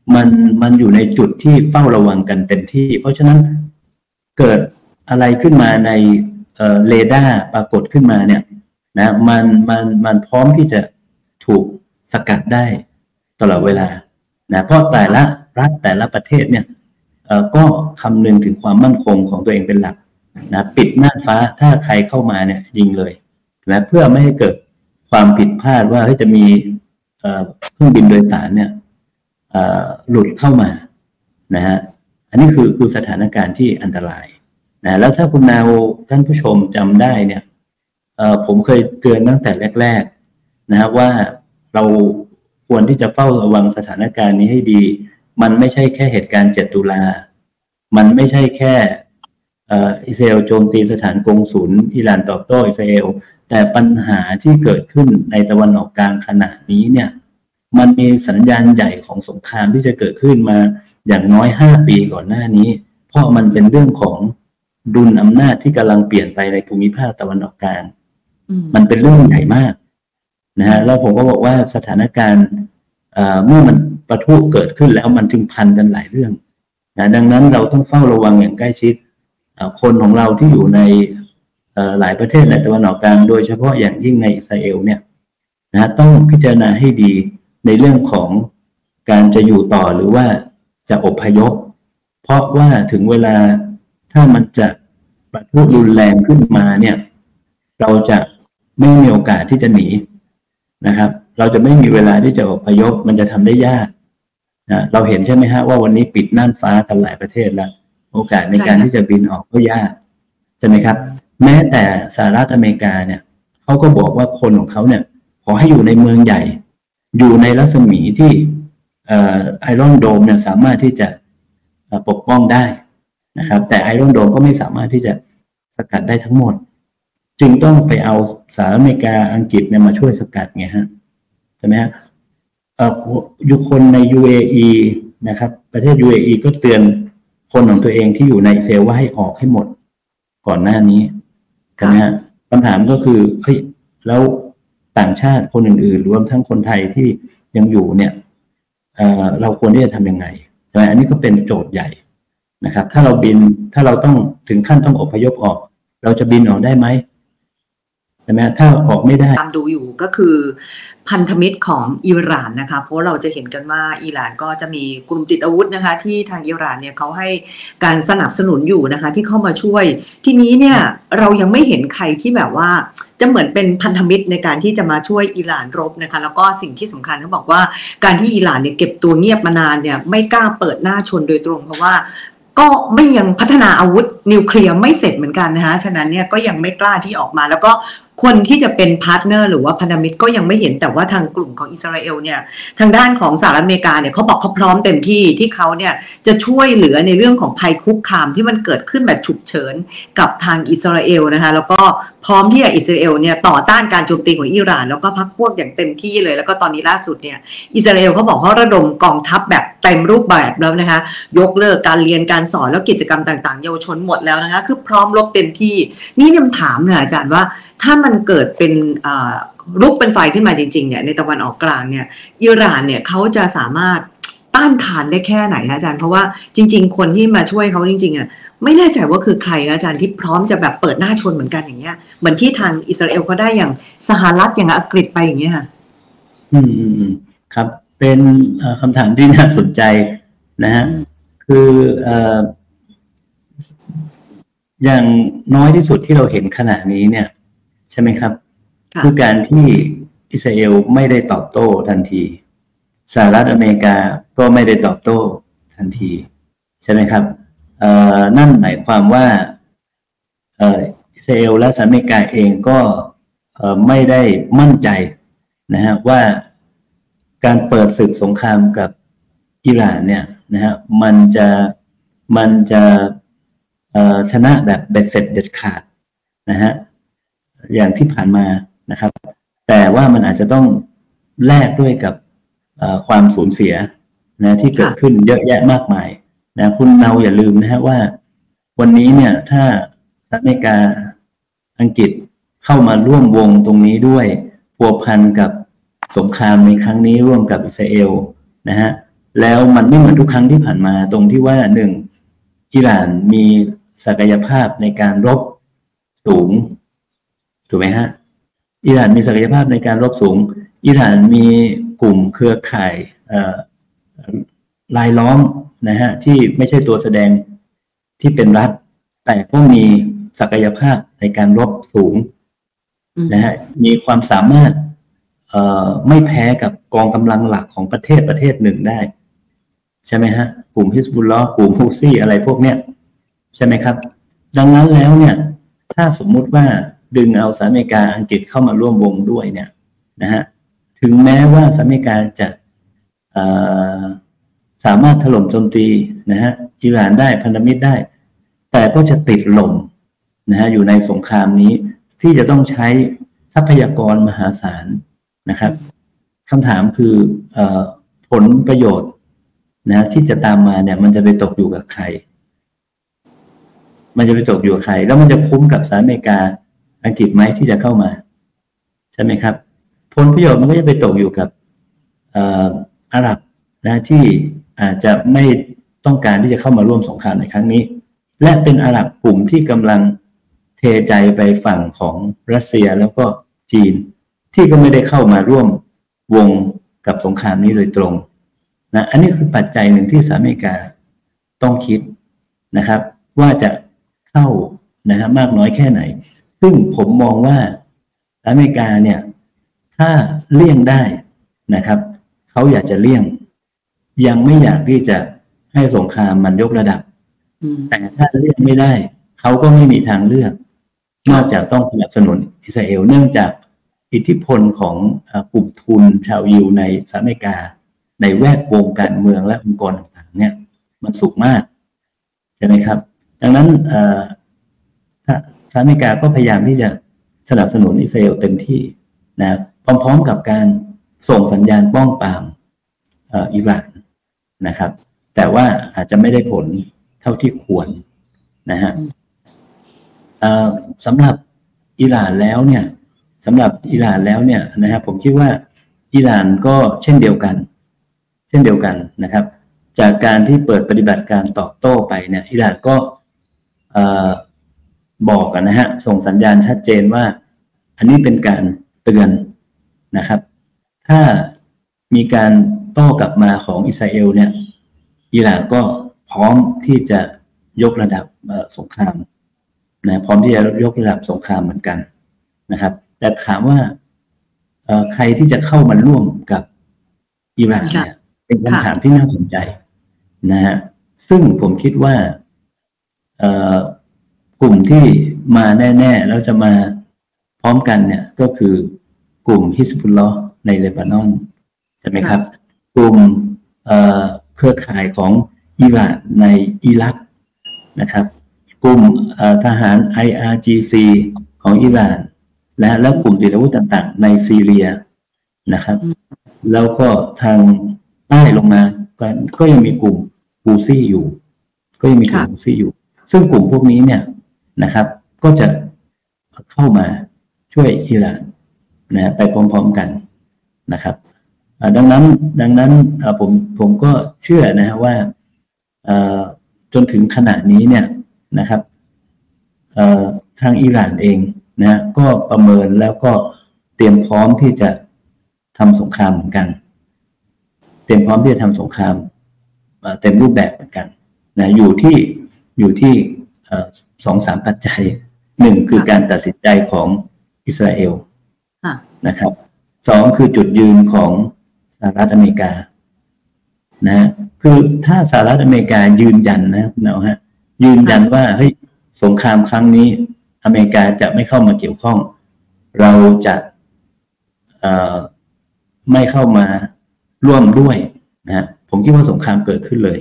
มันมันอยู่ในจุดที่เฝ้าระวังกันเต็มที่เพราะฉะนั้นเกิดอะไรขึ้นมาในเรดาร์ปรากฏขึ้นมาเนี่ยนะมันพร้อมที่จะถูกสกัดได้ตลอดเวลานะเพราะแต่ละรัฐแต่ละประเทศเนี่ยก็คำนึงถึงความมั่นคงของตัวเองเป็นหลักนะปิดน่านฟ้าถ้าใครเข้ามาเนี่ยยิงเลยนะเพื่อไม่ให้เกิดความผิดพลาดว่าจะมีเครื่องบินโดยสารเนี่ยหลุดเข้ามานะฮะอันนี้คือสถานการณ์ที่อันตรายนะแล้วถ้าคุณนาวท่านผู้ชมจำได้เนี่ยผมเคยเตือนตั้งแต่แรกๆนะว่าเราควรที่จะเฝ้าระวังสถานการณ์นี้ให้ดีมันไม่ใช่แค่เหตุการณ์7 ตุลามันไม่ใช่แค่อิสราเอลโจมตีสถานกงสุลอิหร่านตอบโต้อิสราเอลแต่ปัญหาที่เกิดขึ้นในตะวันออกกลางขณะนี้เนี่ยมันมีสัญญาณใหญ่ของสงครามที่จะเกิดขึ้นมาอย่างน้อย5 ปีก่อนหน้านี้เพราะมันเป็นเรื่องของดุลอำนาจที่กำลังเปลี่ยนไปในภูมิภาคตะวันออกกลางมันเป็นเรื่องใหญ่มากนะฮะแล้วผมก็บอกว่าสถานการณ์เมื่อมันปะทุเกิดขึ้นแล้วมันจึงพันกันหลายเรื่องนะดังนั้นเราต้องเฝ้าระวังอย่างใกล้ชิดคนของเราที่อยู่ในหลายประเทศในตะวันออกกลางโดยเฉพาะอย่างยิ่งในอิสราเอลเนี่ยนะต้องพิจารณาให้ดีในเรื่องของการจะอยู่ต่อหรือว่าจะอพยพเพราะว่าถึงเวลาถ้ามันจะปะทุรุนแรงขึ้นมาเนี่ยเราจะไม่มีโอกาสที่จะหนีนะครับเราจะไม่มีเวลาที่จะอพยพมันจะทำได้ยากนะเราเห็นใช่ไหมฮะว่าวันนี้ปิดน่านฟ้ากันหลายประเทศแล้วโอกาสในการที่จะบินออกก็ยากใช่ไหมครับแม้แต่สหรัฐอเมริกาเนี่ยเขาก็บอกว่าคนของเขาเนี่ยขอให้อยู่ในเมืองใหญ่อยู่ในรัศมีที่ไอรอนโดมเนี่ยสามารถที่จะปกป้องได้นะครับแต่ไอรอนโดมก็ไม่สามารถที่จะสกัดได้ทั้งหมดจึงต้องไปเอาสหรัฐอเมริกาอังกฤษเนี่ยมาช่วยสกัดไงฮะใช่ไหมฮะคนใน UAE นะครับประเทศ UAE ก็เตือนคนของตัวเองที่อยู่ในอิสราเอลว่าให้ออกให้หมดก่อนหน้านี้ใช่ไหมฮะคำถามก็คือเฮ้ยแล้วต่างชาติคนอื่นๆรวมทั้งคนไทยที่ยังอยู่เนี่ยเราควรที่จะทำยังไงใช่ไหมอันนี้ก็เป็นโจทย์ใหญ่นะครับถ้าเราต้องถึงขั้นต้องอพยพออกเราจะบินออกได้ไหมใช่ไหมถ้าออกไม่ได้ตามดูอยู่ก็คือพันธมิตรของอิหร่านนะคะเพราะเราจะเห็นกันว่าอิหร่านก็จะมีกลุ่มติดอาวุธนะคะที่ทางอิหร่านเนี่ยเขาให้การสนับสนุนอยู่นะคะที่เข้ามาช่วยทีนี้เนี่ยเรายังไม่เห็นใครที่แบบว่าจะเหมือนเป็นพันธมิตรในการที่จะมาช่วยอิหร่านรบนะคะแล้วก็สิ่งที่สำคัญเขาบอกว่าการที่อิหร่านเนี่ยเก็บตัวเงียบมานานเนี่ยไม่กล้าเปิดหน้าชนโดยตรงเพราะว่าก็ไม่ยังพัฒนาอาวุธนิวเคลียร์ไม่เสร็จเหมือนกันนะคะฉะนั้นเนี่ยก็ยังไม่กล้าที่ออกมาแล้วก็คนที่จะเป็นพาร์ทเนอร์หรือว่าพันธมิตรก็ยังไม่เห็นแต่ว่าทางกลุ่มของอิสราเอลเนี่ยทางด้านของสหรัฐอเมริกาเนี่ยเขาบอกเขาพร้อมเต็มที่ที่เขาเนี่ยจะช่วยเหลือในเรื่องของภัยคุกคามที่มันเกิดขึ้นแบบฉุกเฉินกับทางอิสราเอลนะคะแล้วก็พร้อมที่จะอิสราเอลเนี่ยต่อต้านการโจมตีของอิหร่านแล้วก็พรรคพวกอย่างเต็มที่เลยแล้วก็ตอนนี้ล่าสุดเนี่ยอิสราเอลเขาบอกเขาระดมกองทัพแบบเต็มรูปแบบแล้วนะคะยกเลิกการเรียนการสอนแล้วกิจกรรมต่างๆเยาวชนหมดแล้วนะคะคือพร้อมรบเต็มที่นี่เนี่ยถามเนี่ยอาจารย์ว่าถ้ามันเกิดเป็นลุกเป็นไฟขึ้นมาจริงๆเนี่ยในตะวันออกกลางเนี่ยอิหร่านเนี่ยเขาจะสามารถต้านทานได้แค่ไหนคะอาจารย์เพราะว่าจริงๆคนที่มาช่วยเขาจริงๆอ่ะไม่แน่ใจว่าคือใครนะอาจารย์ที่พร้อมจะแบบเปิดหน้าชนเหมือนกันอย่างเงี้ยเหมือนที่ทางอิสราเอลเขาได้อย่างสหรัฐอย่างอังกฤษไปอย่างเงี้ยค่ะครับเป็นคำถามที่น่าสนใจนะฮะคืออย่างน้อยที่สุดที่เราเห็นขณะนี้เนี่ยใช่ไหมครับคือการที่อิสราเอลไม่ได้ตอบโต้ทันทีสหรัฐอเมริกาก็ไม่ได้ตอบโต้ทันทีใช่ไหมครับนั่นหมายความว่าอิสราเอลและสหรัฐอเมริกาเองก็ไม่ได้มั่นใจนะฮะว่าการเปิดศึกสงครามกับอิหร่านเนี่ยนะฮะมันจะชนะแบบเบ็ดเสร็จเด็ดขาดนะฮะอย่างที่ผ่านมานะครับแต่ว่ามันอาจจะต้องแลกด้วยกับความสูญเสียนะที่เกิดขึ้นเยอะแยะมากมายนะคุณเนาอย่าลืมนะฮะว่าวันนี้เนี่ยถ้าสหรัฐอเมริกาอังกฤษเข้ามาร่วมวงตรงนี้ด้วยพัวพันกับสงครามในครั้งนี้ร่วมกับอิสราเอลนะฮะแล้วมันไม่เหมือนทุกครั้งที่ผ่านมาตรงที่ว่าหนึ่งอิหร่านมีศักยภาพในการรบสูงถูกไหมฮะอิหร่านมีศักยภาพในการรบสูงอิหร่านมีกลุ่มเครือข่ายรายล้อมนะฮะที่ไม่ใช่ตัวแสดงที่เป็นรัฐแต่ก็มีศักยภาพในการรบสูงนะฮะมีความสามารถไม่แพ้กับกองกำลังหลักของประเทศหนึ่งได้ใช่ไหมฮะกลุ่มฮิซบุลลอฮ์กลุ่มฮูซี่อะไรพวกเนี้ยใช่ไหมครับดังนั้นแล้วเนี่ยถ้าสมมุติว่าดึงเอาสหรัฐอเมริกาอังกฤษเข้ามาร่วมวงด้วยเนี่ยนะฮะถึงแม้ว่าสหรัฐอเมริกาจะสามารถถล่มโจมตีนะฮะอิหร่านได้พันธมิตรได้แต่ก็จะติดลมนะฮะอยู่ในสงครามนี้ที่จะต้องใช้ทรัพยากรมหาศาลนะครับคำถามคือผลประโยชน์นะที่จะตามมาเนี่ยมันจะไปตกอยู่กับใครมันจะไปตกอยู่กับใครแล้วมันจะคุ้มกับสหรัฐอเมริกาอังกฤษไหมที่จะเข้ามาใช่ไหมครับผลประโยชน์มันก็จะไปตกอยู่กับอาหรับนะที่อาจจะไม่ต้องการที่จะเข้ามาร่วมสงครามในครั้งนี้และเป็นอาหรับกลุ่มที่กำลังเทใจไปฝั่งของรัสเซียแล้วก็จีนที่ก็ไม่ได้เข้ามาร่วมวงกับสงครามนี้โดยตรงนะอันนี้คือปัจจัยหนึ่งที่สหรัฐอเมริกาต้องคิดนะครับว่าจะเข้านะฮะมากน้อยแค่ไหนซึ่งผมมองว่าสหรัฐอเมริกาเนี่ยถ้าเลี่ยงได้นะครับเขาอยากจะเลี่ยงยังไม่อยากที่จะให้สงครามมันยกระดับแต่ถ้าเลี่ยงไม่ได้เขาก็ไม่มีทางเลือกนอกจากต้องสนับสนุนอิสราเอลเนื่องจากอิทธิพลของกลุ่มทุนชาวยิวในสหรัฐอเมริกาในแวดวงการเมืองและองค์กรต่างๆเนี่ยมันสูงมากใช่ไหมครับดังนั้นสหรัฐอเมริกาก็พยายามที่จะสนับสนุนอิสราเอลเต็มที่นะพร้อมๆกับการส่งสัญญาณป้องปรามอิหร่านนะครับแต่ว่าอาจจะไม่ได้ผลเท่าที่ควรนะฮะสำหรับอิหร่านแล้วเนี่ยนะฮะผมคิดว่าอิหร่านก็เช่นเดียวกันนะครับจากการที่เปิดปฏิบัติการตอบโต้ไปเนี่ยอิหร่านก็บอกกันนะฮะส่งสัญญาณชัดเจนว่าอันนี้เป็นการเตือนนะครับถ้ามีการโต้กลับมาของอิสราเอลเนี่ยอิหร่านก็พร้อมที่จะยกระดับสงครามนะพร้อมที่จะยกระดับสงครามเหมือนกันนะครับแต่ถามว่าใครที่จะเข้ามาร่วมกับอิหร่านเนี่ยเป็นคำถามที่น่าสนใจนะฮะซึ่งผมคิดว่ากลุ่มที่มาแน่ๆแล้วจะมาพร้อมกันเนี่ยก็คือกลุ่มฮิซบุลลอฮ์ในเลบานอนใช่ไหมครับกลุ่มเครือข่ายของอิหร่านในอิรักนะครับกลุ่มทหาร IRGC ของอิหร่านแล้วกลุ่มติดอาวุธต่างๆในซีเรียนะครับแล้วก็ทางใต้ลงมาก็ยังมีกลุ่มฮูซี่อยู่ซึ่งกลุ่มพวกนี้เนี่ยนะครับก็จะเข้ามาช่วยอิหร่านนะไปพร้อมๆกันนะครับดังนั้นผมก็เชื่อนะว่าจนถึงขณะนี้เนี่ยนะครับทางอิหร่านเองนะก็ประเมินแล้วก็เตรียมพร้อมที่จะทำสงครามเหมือนกันเตรียมพร้อมที่จะทำสงครามเต็มรูปแบบเหมือนกันนะอยู่ที่2-3 ปัจจัยหนึ่งคือการตัดสินใจของอิสราเอลนะครับสองคือจุดยืนของสหรัฐอเมริกานะคือถ้าสหรัฐอเมริกายืนยันนะยืนยันว่าเฮ้ยสงครามครั้งนี้อเมริกาจะไม่เข้ามาเกี่ยวข้องเราจะไม่เข้ามาร่วมด้วยนะผมคิดว่าสงครามเกิดขึ้นเลย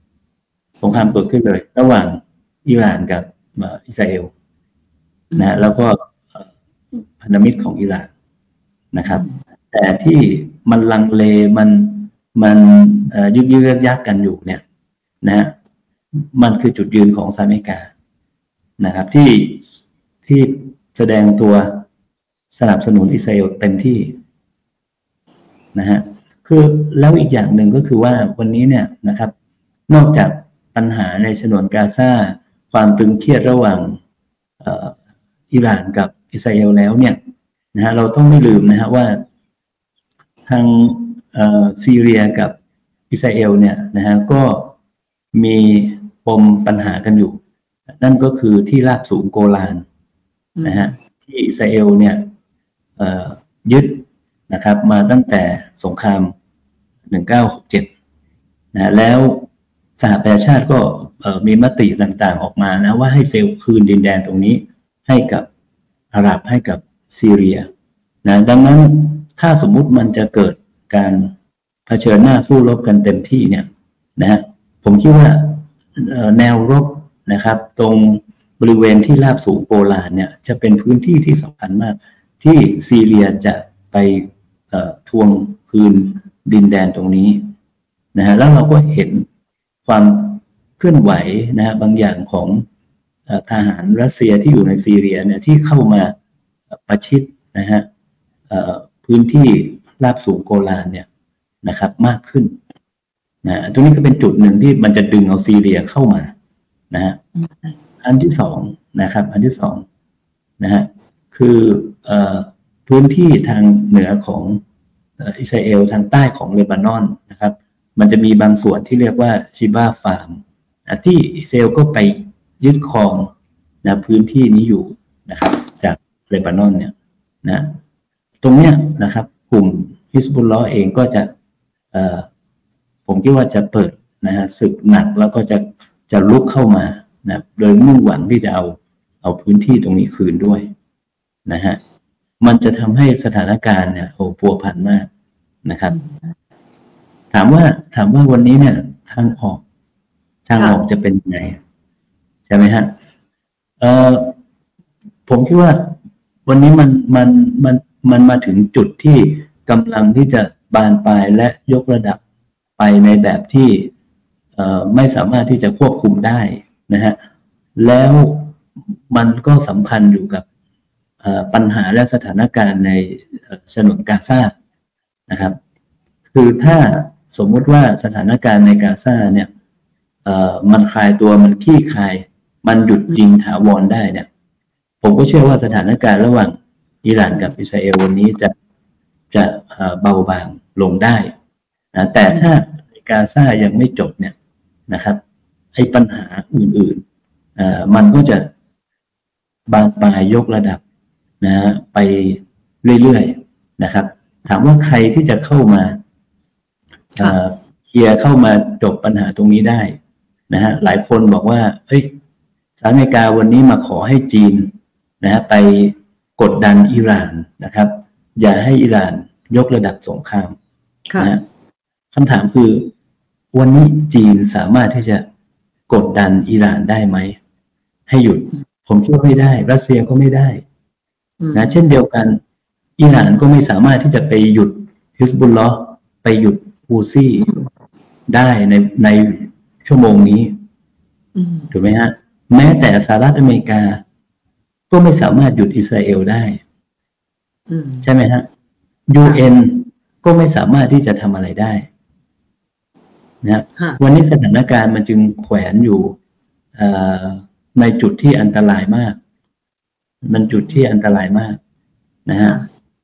ระหว่างอิหร่านกับอิสราเอลนะแล้วก็พันธมิตรของอิหร่านนะครับแต่ที่มันลังเลมันยึกยักกันอยู่เนี่ยนะมันคือจุดยืนของสหรัฐอเมริกานะครับที่แสดงตัวสนับสนุนอิสราเอลเต็มที่นะฮะคือแล้วอีกอย่างหนึ่งก็คือว่าวันนี้เนี่ยนะครับนอกจากปัญหาในฉนวนกาซาความตึงเครียดระหว่างอิหร่านกับอิสราเอลแล้วเนี่ยนะฮะเราต้องไม่ลืมนะฮะว่าทางซีเรียกับอิสราเอลเนี่ยนะฮะก็มีปมปัญหากันอยู่นั่นก็คือที่ราบสูงโกลานนะฮะที่อิสราเอลเนี่ยยึดนะครับมาตั้งแต่สงคราม1967นะแล้วสหประชาชาติก็มีมติต่างๆออกมานะว่าให้เซลคืนดินแดนตรงนี้ให้กับอาหรับให้กับซีเรียนะดังนั้นถ้าสมมุติมันจะเกิดการเผชิญหน้าสู้รบกันเต็มที่เนี่ยนะฮะผมคิดว่าแนวรบนะครับตรงบริเวณที่ราบสูงโกลานเนี่ยจะเป็นพื้นที่ที่สำคัญมากที่ซีเรียจะไปทวงคืนดินแดนตรงนี้นะฮะแล้วเราก็เห็นความเคลื่อนไหวนะฮะบางอย่างของทหารรัสเซียที่อยู่ในซีเรียเนี่ยที่เข้ามาประชิดนะฮะพื้นที่ราบสูงโกลานเนี่ยนะครับมากขึ้นนะตรงนี้ก็เป็นจุดหนึ่งที่มันจะดึงเอาซีเรียเข้ามานะฮะอันที่สองนะครับอันที่สองนะฮะคือพื้นที่ทางเหนือของอิสราเอลทางใต้ของเลบานอนนะครับมันจะมีบางส่วนที่เรียกว่าชิบาฟาร์มที่อิสราเอลก็ไปยึดครองนะพื้นที่นี้อยู่นะครับจากเลบานอนเนี่ยนะตรงเนี้ยนะครับกลุ่มฮิซบุลลอฮ์เองก็จะผมคิดว่าจะเปิดนะฮะศึกหนักแล้วก็จะลุกเข้ามานะโดยมุ่งหวังที่จะเอาพื้นที่ตรงนี้คืนด้วยนะฮะมันจะทำให้สถานการณ์เนี่ยพัวพันมากนะครับถามว่าวันนี้เนี่ยทางออกจะเป็นยังไงใช่ไหมฮะผมคิดว่าวันนี้มันมาถึงจุดที่กำลังที่จะบานปลายและยกระดับไปในแบบที่ไม่สามารถที่จะควบคุมได้นะฮะแล้วมันก็สัมพันธ์อยู่กับปัญหาและสถานการณ์ในฉนวนกาซานะครับคือถ้าสมมุติว่าสถานการณ์ในกาซาเนี่ยมันคลายตัวมันคลี่คลายมันหยุดยิงถาวรได้เนี่ยผมก็เชื่อว่าสถานการณ์ระหว่างอิหร่านกับอิสราเอลวันนี้จะเบาบางลงได้นะแต่ถ้ากาซายังไม่จบเนี่ยนะครับไอ้ปัญหาอื่นๆมันก็จะบานปลายยกระดับนะไปเรื่อยๆนะครับถามว่าใครที่จะเข้ามาเคลียร์เข้ามาจบปัญหาตรงนี้ได้นะฮะหลายคนบอกว่าเฮ้ยสหรัฐอเมริกาวันนี้มาขอให้จีนนะฮะไปกดดันอิหร่านนะครับอย่าให้อิหร่านยกระดับสงครามนะคำถามคือวันนี้จีนสามารถที่จะกดดันอิหร่านได้ไหมให้หยุดผมคิดว่าไม่ได้รัสเซียก็ไม่ได้นะเช่นเดียวกันอิหร่านก็ไม่สามารถที่จะไปหยุดฮิซบุลลอฮ์ไปหยุดฮูซี่ได้ในชั่วโมงนี้ถูกไหมฮะแม้แต่สหรัฐอเมริกาก็ไม่สามารถหยุดอิสราเอลได้ใช่ไหมฮะ UN ก็ไม่สามารถที่จะทำอะไรได้นะวันนี้สถานการณ์มันจึงแขวนอยู่ในจุดที่อันตรายมากมันจุดที่อันตรายมากนะฮะ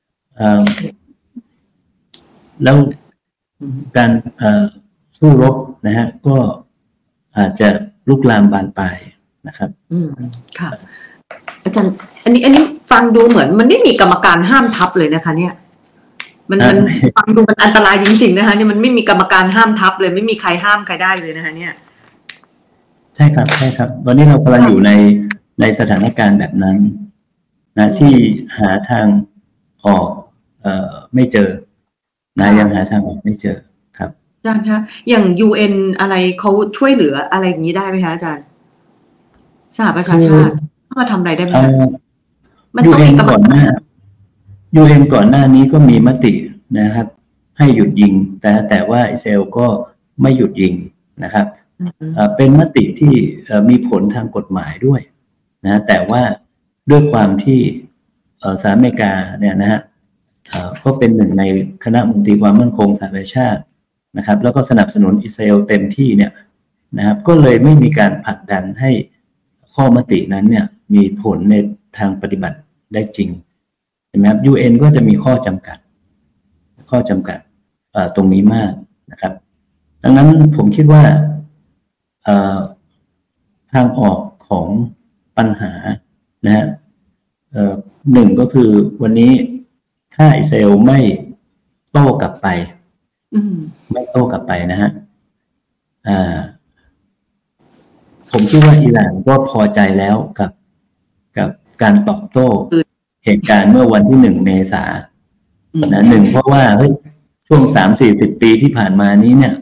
แล้วการสู้รบนะฮะก็อาจจะลุกลามบานปลายนะครับค่ะอาจารย์อันนี้ฟังดูเหมือนมันไม่มีกรรมการห้ามทัพเลยนะคะเนี่ยมันฟังดูมันอันตรายจริงๆนะคะเนี่ยมันไม่มีกรรมการห้ามทัพเลยไม่มีใครห้ามใครได้เลยนะคะเนี่ยใช่ครับวันนี้เรากำลังอยู่ในสถานการณ์แบบนั้นนะที่หาทางออกไม่เจอนะยังหาทางออกไม่เจอครับอาจารย์คะอย่าง UN อะไรเขาช่วยเหลืออะไรอย่างนี้ได้ไหมคะอาจารย์สหประชาชาติมาทำอะไรได้ไหมมันต้องมีกรรมการ UN ก่อนหน้านี้ก็มีมตินะครับให้หยุดยิงแต่ว่าอิสราเอลก็ไม่หยุดยิงนะครับเป็นมติที่มีผลทางกฎหมายด้วยนะแต่ว่าด้วยความที่สหรัฐอเมริกาเนี่ยนะฮะก็เป็นหนึ่งในคณะมนตรีความมั่นคงสหประชาชาตินะครับแล้วก็สนับสนุนอิสราเอลเต็มที่เนี่ยนะครับก็เลยไม่มีการผลักดันให้ข้อมตินั้นเนี่ยมีผลในทางปฏิบัติได้จริงเห็นไหมครับ UN ก็จะมีข้อจำกัดตรงนี้มากนะครับดังนั้นผมคิดว่าทางออกของปัญหานะฮะหนึ่งก็คือวันนี้ถ้าอิสราเอลไม่โต้กลับไปนะฮะผมคิดว่าอิหร่านก็พอใจแล้วกับการตอบโต้เหตุการณ์เมื่อวันที่1 เมษายนนะเพราะว่าช่วง30-40 ปีที่ผ่านมานี้เนี่ย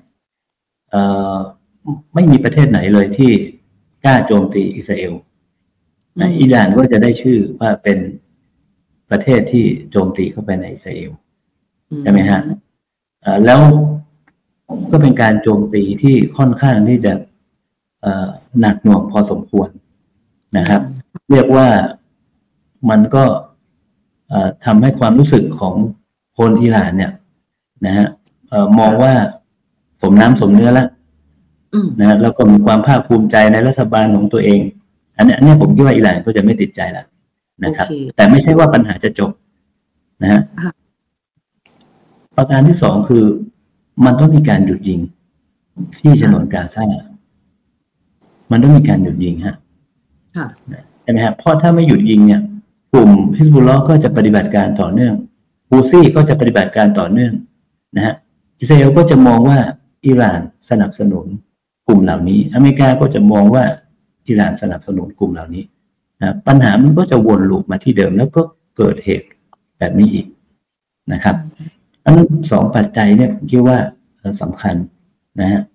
ไม่มีประเทศไหนเลยที่กล้าโจมตีอิสราเอลอิหร่านก็จะได้ชื่อว่าเป็นประเทศที่โจมตีเข้าไปในอิสราเอลใช่ไหมฮะแล้วก็เป็นการโจมตีที่ค่อนข้างที่จะหนักหน่วงพอสมควรนะครับเรียกว่ามันก็ทำให้ความรู้สึกของคนอิหร่านเนี่ยนะฮะมองว่าสมน้ำสมเนื้อแล้วนะแล้วก็มีความภาคภูมิใจในรัฐบาลของตัวเองอันนี้ผมคิดว่าอิหร่านก็จะไม่ติดใจแล้วนะครับแต่ไม่ใช่ว่าปัญหาจะจบนะฮะประการที่สองคือมันต้องมีการหยุดยิงที่ฉนวนกาซามันต้องมีการหยุดยิงฮะใช่ไหมฮะเพราะถ้าไม่หยุดยิงเนี่ยกลุ่มฮิซบุลลอฮ์ก็จะปฏิบัติการต่อเนื่องฮูซี่ก็จะปฏิบัติการต่อเนื่องนะฮะอิสราเอลก็จะมองว่าอิหร่านสนับสนุนกลุ่มเหล่านี้อเมริกาก็จะมองว่าอิหร่านสนับสนุนกลุ่มเหล่านี้นะปัญหามันก็จะวนลูปมาที่เดิมแล้วก็เกิดเหตุแบบนี้อีกนะครับอันนั้นสองปัจจัยเนี่ยผมคิดว่าสำคัญนะฮะ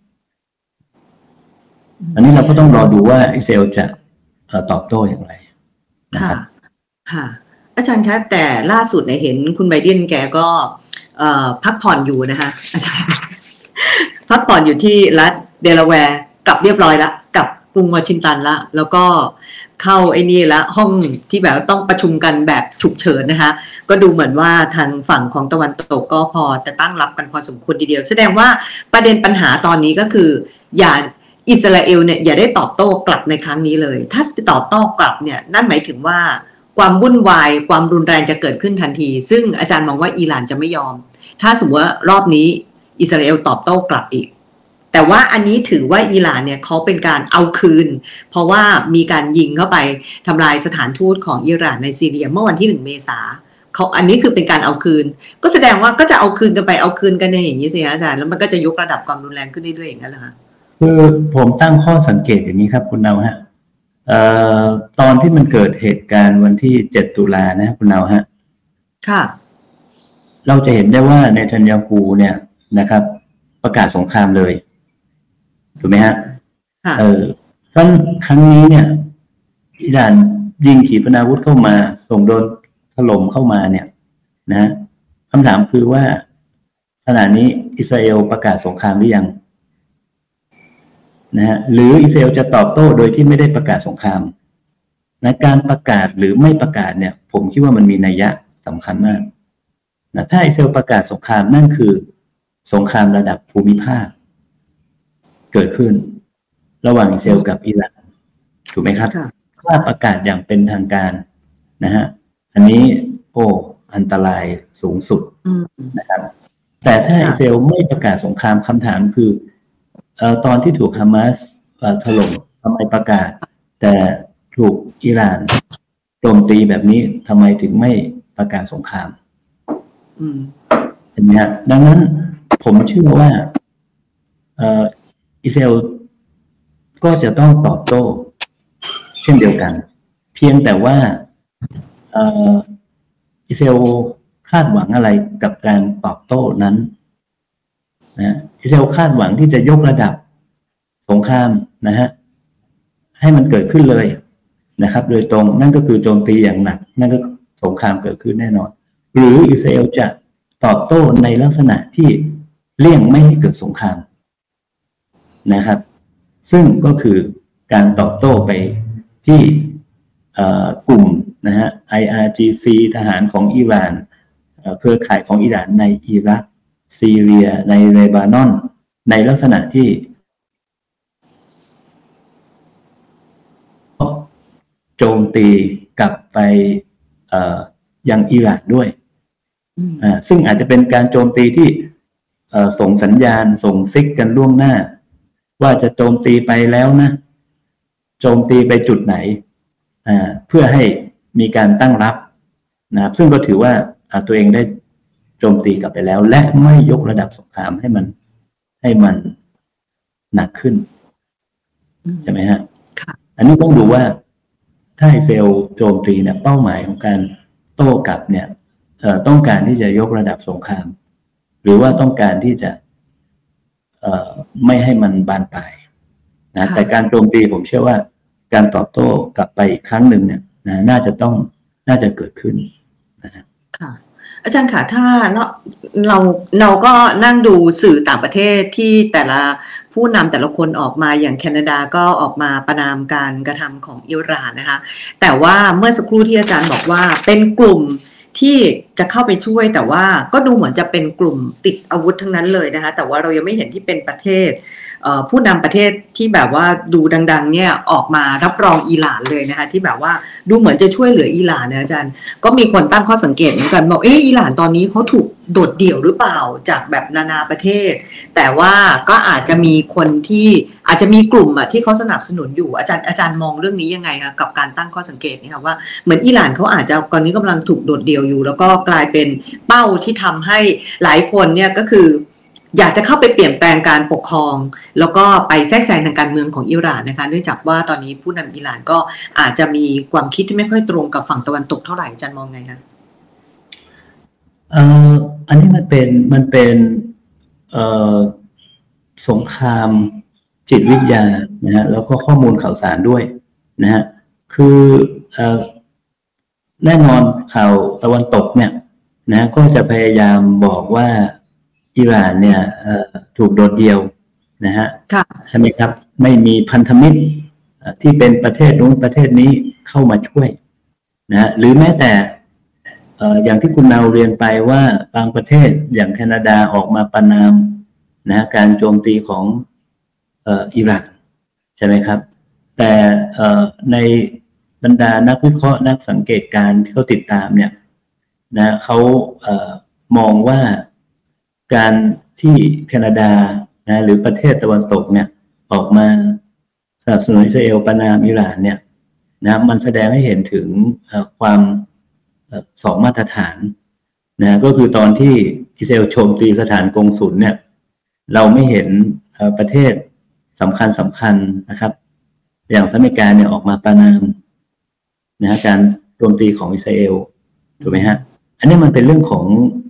อันนี้เราก็ต้องรอดูว่าอิสราเอลจะตอบโต้อย่างไรค่ะอาจารย์คะแต่ล่าสุดเนี่ยเห็นคุณไบเดนแกก็พักผ่อนอยู่นะคะอาจารย์พักผ่อนอยู่ที่รัฐเดลาแวร์กลับเรียบร้อยละกับกรุงวอชิงตันละแล้วก็เข้าไอ้นี่ละห้องที่แบบต้องประชุมกันแบบฉุกเฉินนะคะก็ดูเหมือนว่าทางฝั่งของตะวันตกก็พอจะตั้งรับกันพอสมควรทีเดียวแสดงว่าประเด็นปัญหาตอนนี้ก็คืออิสราเอลเนี่ยอย่าได้ตอบโต้กลับในครั้งนี้เลยถ้าตอบโต้กลับเนี่ยนั่นหมายถึงว่าความวุ่นวายความรุนแรงจะเกิดขึ้นทันทีซึ่งอาจารย์มองว่าอิหร่านจะไม่ยอมถ้าสมมติว่ารอบนี้อิสราเอลตอบโต้กลับอีกแต่ว่าอันนี้ถือว่าอิหร่านเนี่ยเขาเป็นการเอาคืนเพราะว่ามีการยิงเข้าไปทำลายสถานทูตของอิหร่านในซีเรียเมื่อวันที่1 เมษายนเขาอันนี้คือเป็นการเอาคืนก็แสดงว่าก็จะเอาคืนกันไปเอาคืนกันในอย่างนี้สิอาจารย์แล้วมันก็จะยกระดับความรุนแรงขึ้นเรื่อยๆอย่างนั้นเหรอคะคือผมตั้งข้อสังเกตอย่างนี้ครับคุณเนาฮะตอนที่มันเกิดเหตุการณ์วันที่7 ตุลานะคุณเนาฮะค่ะเราจะเห็นได้ว่าเนทันยาฮูเนี่ยนะครับประกาศสงครามเลยถูกไหมฮะเพราะครั้งนี้เนี่ยอิหร่านยิงขีปนาวุธเข้ามาส่งโดนถล่มเข้ามาเนี่ยนะคำถามคือว่าขณะนี้อิสราเอลประกาศสงครามหรือยังนะฮะหรืออิสราเอลจะตอบโต้โดยที่ไม่ได้ประกาศสงครามนะการประกาศหรือไม่ประกาศเนี่ยผมคิดว่ามันมีนัยยะสำคัญมากนะถ้าอิสราเอลประกาศสงครามนั่นคือสงครามระดับภูมิภาคเกิดขึ้นระหว่างอิสราเอลกับอิหร่านถูกไหมครับถ้าประกาศอย่างเป็นทางการนะฮะอันนี้อันตรายสูงสุดนะครับแต่ถ้าอิสราเอลไม่ประกาศสงครามคำถามคือตอนที่ถูกฮามาสถล่มทำไมประกาศแต่ถูกอิหร่านโจมตีแบบนี้ทำไมถึงไม่ประกาศสงครามใช่ไหมฮะดังนั้นผมเชื่อว่าอิสราเอลก็จะต้องตอบโต้เช่นเดียวกันเพียงแต่ว่าอิสราเอลคาดหวังอะไรกับการตอบโต้นั้นนะอิสราเอลคาดหวังที่จะยกระดับสงครามนะฮะให้มันเกิดขึ้นเลยนะครับโดยตรงนั่นก็คือโจมตีอย่างหนักนั่นก็สงครามเกิดขึ้นแน่นอนหรืออิสราเอลจะตอบโต้ในลักษณะที่เลี่ยงไม่ให้เกิดสงครามนะครับซึ่งก็คือการตอบโต้ไปที่กลุ่มนะฮะ IRGC ทหารของอิหร่านเครือข่ายของอิหร่านในอิรักซีเรียในเลบานอนในลักษณะที่โจมตีกลับไปยังอิหร่านด้วยซึ่งอาจจะเป็นการโจมตีที่ส่งสัญญาณส่งซิกกันล่วงหน้าว่าจะโจมตีไปแล้วนะโจมตีไปจุดไหนเพื่อให้มีการตั้งรับนะครับซึ่งก็ถือว่าตัวเองได้โจมตีกลับไปแล้วและไม่ยกระดับสงครามให้มันหนักขึ้นใช่ไหมฮะอันนี้ต้องดูว่าถ้าอิสราเอลโจมตีเนี่ยเป้าหมายของการโต้กลับเนี่ยต้องการที่จะยกระดับสงครามหรือว่าต้องการที่จะไม่ให้มันบานปลายนะแต่การโจมตีผมเชื่อว่าการตอบโต้กลับไปอีกครั้งหนึ่งเนี่ยน่าจะเกิดขึ้นนะฮะค่ะอาจารย์ค่ะถ้าเราก็นั่งดูสื่อต่างประเทศที่แต่ละผู้นำแต่ละคนออกมาอย่างแคนาดาก็ออกมาประณามการกระทำของอิหร่านนะคะแต่ว่าเมื่อสักครู่ที่อาจารย์บอกว่าเป็นกลุ่มที่จะเข้าไปช่วยแต่ว่าก็ดูเหมือนจะเป็นกลุ่มติดอาวุธทั้งนั้นเลยนะคะแต่ว่าเรายังไม่เห็นที่เป็นประเทศผู้นำประเทศที่แบบว่าดูดังๆเนี่ยออกมารับรองอิหร่านเลยนะคะที่แบบว่าดูเหมือนจะช่วยเหลืออิหร่านนะอาจารย์ก็มีคนตั้งข้อสังเกตเหมือนกันบอกอิหร่านตอนนี้เขาถูกโดดเดี่ยวหรือเปล่าจากแบบนานาประเทศแต่ว่าก็อาจจะมีคนที่อาจจะมีกลุ่มที่เขาสนับสนุนอยู่อาจารย์มองเรื่องนี้ยังไงคะกับการตั้งข้อสังเกตนี่ค่ะว่าเหมือนอิหร่านเขาอาจจะตอนนี้กำลังถูกโดดเดี่ยวอยู่แล้วก็กลายเป็นเป้าที่ทำให้หลายคนเนี่ยก็คืออยากจะเข้าไปเปลี่ยนแปลงการปกครองแล้วก็ไปแทรกแซงทางการเมืองของอิหร่านนะคะเนื่องจากว่าตอนนี้ผู้นำอิหร่านก็อาจจะมีความคิดที่ไม่ค่อยตรงกับฝั่งตะวันตกเท่าไหร่อาจารย์มองไงคะอันนี้มันเป็นสงครามจิตวิทยานะฮะแล้วก็ข้อมูลข่าวสารด้วยนะฮะคือแน่นอนข่าวตะวันตกเนี่ยนะก็จะพยายามบอกว่าอิหร่านเนี่ยถูกโดดเดี่ยวนะฮะใช่ไหมครับไม่มีพันธมิตรที่เป็นประเทศนู้นประเทศนี้เข้ามาช่วยนะหรือแม้แต่อย่างที่คุณนาวเรียนไปว่าบางประเทศอย่างแคนาดาออกมาประณามนะการโจมตีของอิหร่านใช่ไหมครับแต่ในบรรดานักวิเคราะห์นักสังเกตการณ์ที่เขาติดตามเนี่ยนะเขามองว่าการที่แคนาดานะหรือประเทศตะวันตกเนี่ยออกมาสนับสนุนอิสราเอลประณามอิหร่านเนี่ยนะมันแสดงให้เห็นถึงความสองมาตรฐานนะก็คือตอนที่อิสราเอลโจมตีสถานกงสุลเนี่ยเราไม่เห็นประเทศสำคัญนะครับอย่างสหรัฐอเมริกาเนี่ยออกมาประณามนะการโจมตีของอิสราเอลถูกไหมฮะอันนี้มันเป็นเรื่องของ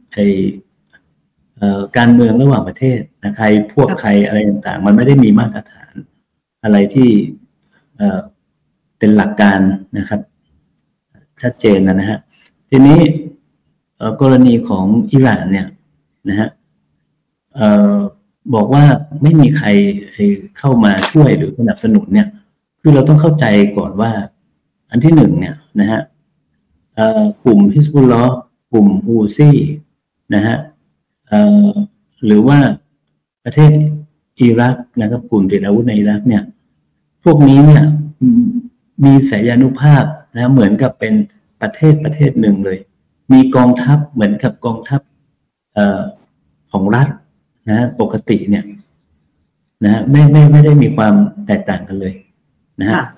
การเมืองระหว่างประเทศนะใครพวกใครอะไรต่างๆมันไม่ได้มีมาตรฐานอะไรที่เป็นหลักการนะครับชัดเจนนะฮะทีนี้กรณีของอิหร่านเนี่ยนะฮะบอกว่าไม่มีใครเข้ามาช่วยหรือสนับสนุนเนี่ยคือเราต้องเข้าใจก่อนว่าอันที่หนึ่งเนี่ยนะฮะกลุ่มฮิซบุลลอฮ์กลุ่มฮูซี่นะฮะหรือว่าประเทศอิรักนะครับกลุ่มติดอาวุธในอิรักเนี่ยพวกนี้เนี่ยมีสัญานุภาพนะเหมือนกับเป็นประเทศหนึ่งเลยมีกองทัพเหมือนกับกองทัพของรัฐนะปกติเนี่ยนะไม่ได้มีความแตกต่างกันเลยนะฮะ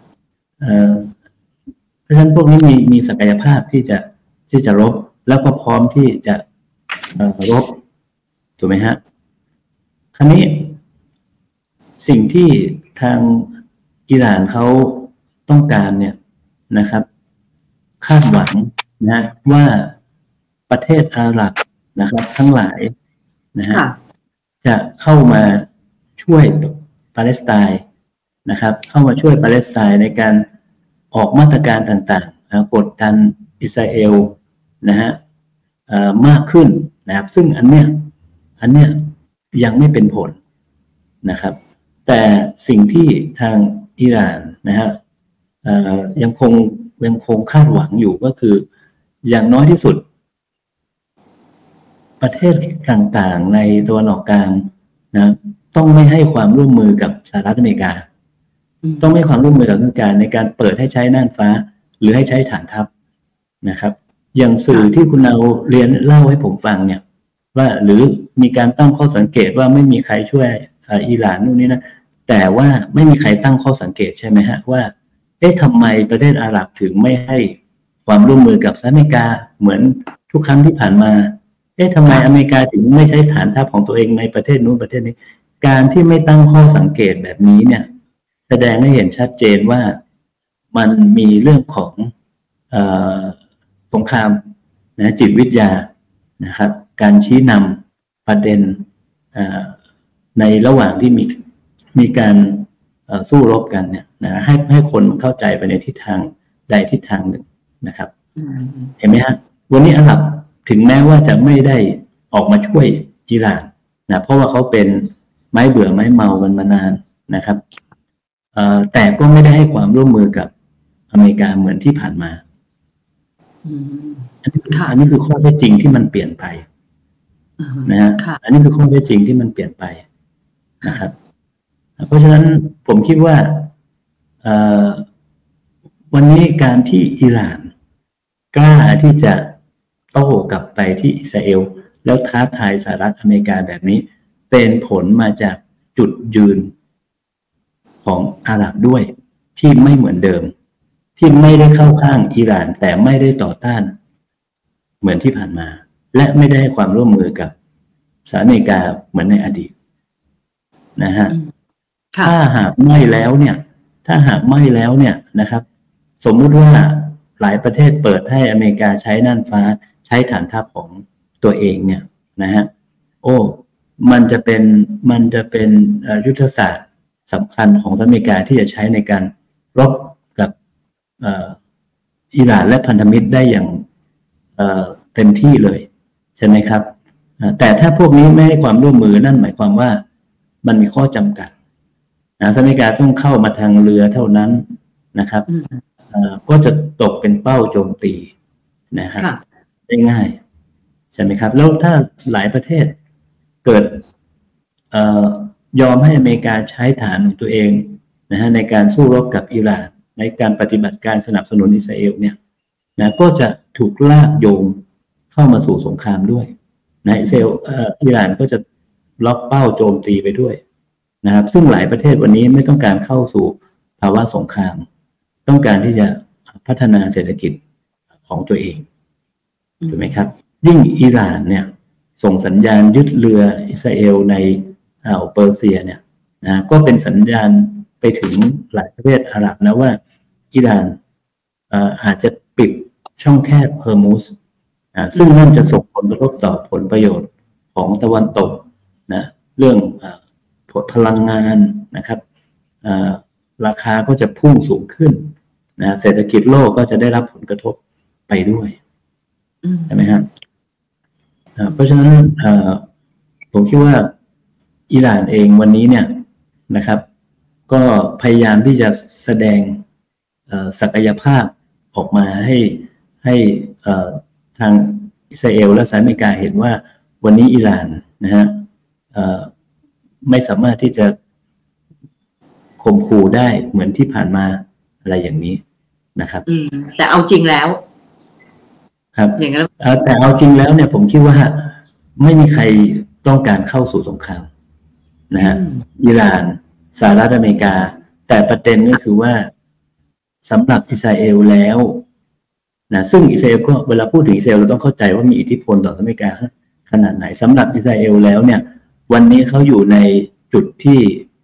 เพราะฉะนั้นพวกนี้มีศักยภาพที่จะรบแล้วก็พร้อมที่จะรบถูกไหมฮะคราวนี้สิ่งที่ทางอิหร่านเขาต้องการเนี่ยนะครับคาดหวังนะว่าประเทศอาหรับนะครับทั้งหลายนะฮะจะเข้ามาช่วยปาเลสไตน์นะครับเข้ามาช่วยปาเลสไตน์ในการออกมาตรการต่างๆกดดันอิสราเอลนะฮะมากขึ้นนะครับซึ่งอันเนี้ยยังไม่เป็นผลนะครับแต่สิ่งที่ทางอิหร่านนะฮะยังคงคาดหวังอยู่ก็คืออย่างน้อยที่สุดประเทศต่างๆในตะวันออกกลางนะต้องไม่ให้ความร่วมมือกับสหรัฐอเมริกาต้องไม่ให้ความร่วมมือกับสหรัฐอเมริกาในการเปิดให้ใช้น่านฟ้าหรือให้ใช้ฐานทัพนะครับอย่างสื่อที่คุณเอาเรียนเล่าให้ผมฟังเนี่ยว่าหรือมีการตั้งข้อสังเกตว่าไม่มีใครช่วยอิหร่านนู่นนี่นะแต่ว่าไม่มีใครตั้งข้อสังเกตใช่ไหมฮะว่าทำไมประเทศอาหรับถึงไม่ให้ความร่วมมือกับสหรัฐอเมริกาเหมือนทุกครั้งที่ผ่านมาทำไมอเมริกาถึงไม่ใช้ฐานทัพของตัวเองในประเทศนู้นประเทศนี้การที่ไม่ตั้งข้อสังเกตแบบนี้เนี่ยแสดงให้เห็นชัดเจนว่ามันมีเรื่องของสงครามนะจิตวิทยานะครับการชี้นำประเด็นในระหว่างที่มีการสู้รบกันเนี่ยนะให้คนเข้าใจไปในทิศทางใดทิศทางหนึ่งนะครับเห็นไหมฮะวันนี้อาหรับถึงแม้ว่าจะไม่ได้ออกมาช่วยอิหร่านนะเพราะว่าเขาเป็นไม้เบื่อไม้เมากันมานานนะครับแต่ก็ไม่ได้ให้ความร่วมมือกับอเมริกาเหมือนที่ผ่านมาอันนี้คือข้อเท็จจริงที่มันเปลี่ยนไปนะฮะอันนี้คือข้อเท็จจริงที่มันเปลี่ยนไปนะครับเพราะฉะนั้นผมคิดว่าวันนี้การที่อิหร่านกล้าที่จะโต้กลับไปที่อิสราเอลแล้วท้าทายสหรัฐอเมริกาแบบนี้เป็นผลมาจากจุดยืนของอาหรับด้วยที่ไม่เหมือนเดิมที่ไม่ได้เข้าข้างอิหร่านแต่ไม่ได้ต่อต้านเหมือนที่ผ่านมาและไม่ได้ให้ความร่วมมือกับสหรัฐอเมริกาเหมือนในอดีตนะฮะถ้าหากไม่แล้วเนี่ยนะครับสมมุติว่าหลายประเทศเปิดให้อเมริกาใช้น่านฟ้าใช้ฐานทัพของตัวเองเนี่ยนะฮะมันจะเป็นยุทธศาสตร์สำคัญของสหรัฐอเมริกาที่จะใช้ในการรบกับอิหร่านและพันธมิตรได้อย่างเต็มที่เลยใช่ไหมครับแต่ถ้าพวกนี้ไม่ให้ความร่วมมือนั่นหมายความว่ามันมีข้อจำกัดสหรัฐอเมริกาต้องเข้ามาทางเรือเท่านั้นนะครับก็จะตกเป็นเป้าโจมตีนะครับได้ง่ายใช่ไหมครับแล้วถ้าหลายประเทศเกิดยอมให้อเมริกาใช้ฐานของตัวเองนะฮะในการสู้รบกับอิหร่านในการปฏิบัติการสนับสนุนอิสราเอลเนี่ยนะก็จะถูกลากโยงเข้ามาสู่สงครามด้วยนะอิหร่านก็จะล็อกเป้าโจมตีไปด้วยนะครับซึ่งหลายประเทศวันนี้ไม่ต้องการเข้าสู่ภาวะสงครามต้องการที่จะพัฒนาเศรษฐกิจของตัวเองถูกไหมครับยิ่งอิหร่านเนี่ยส่งสัญญาณยึดเรืออิสราเอลในอ่าวเปอร์เซียเนี่ยนะก็เป็นสัญญาณไปถึงหลายประเทศอาหรับนะว่าอิหร่านอาจจะปิดช่องแคบเฮอร์มุสซึ่งนั่นจะส่งผลกระทบต่อผลประโยชน์ของตะวันตกนะเรื่องพลังงานนะครับราคาก็จะพุ่งสูงขึ้นนะเศรษฐกิจโลกก็จะได้รับผลกระทบไปด้วยใช่ไหมครับเพราะฉะนั้นผมคิดว่าอิหร่านเองวันนี้เนี่ยนะครับก็พยายามที่จะแสดงศักยภาพออกมาให้ทางอิสราเอลและสหรัฐอเมริกาเห็นว่าวันนี้อิหร่านนะฮะไม่สามารถที่จะข่มขู่ได้เหมือนที่ผ่านมาอะไรอย่างนี้นะครับแต่เอาจริงแล้วครับอย่างนั้นแต่เอาจริงแล้วเนี่ยผมคิดว่าไม่มีใครต้องการเข้าสู่สงครามนะฮะอิหร่านสหรัฐอเมริกาแต่ประเด็นก็คือว่าสำหรับอิสราเอลแล้วนะซึ่งอิสราเอลก็เวลาพูดถึงอิสราเอลเราต้องเข้าใจว่ามีอิทธิพลต่อสหรัฐอเมริกาขนาดไหนสำหรับอิสราเอลแล้วเนี่ยวันนี้เขาอยู่ในจุดที่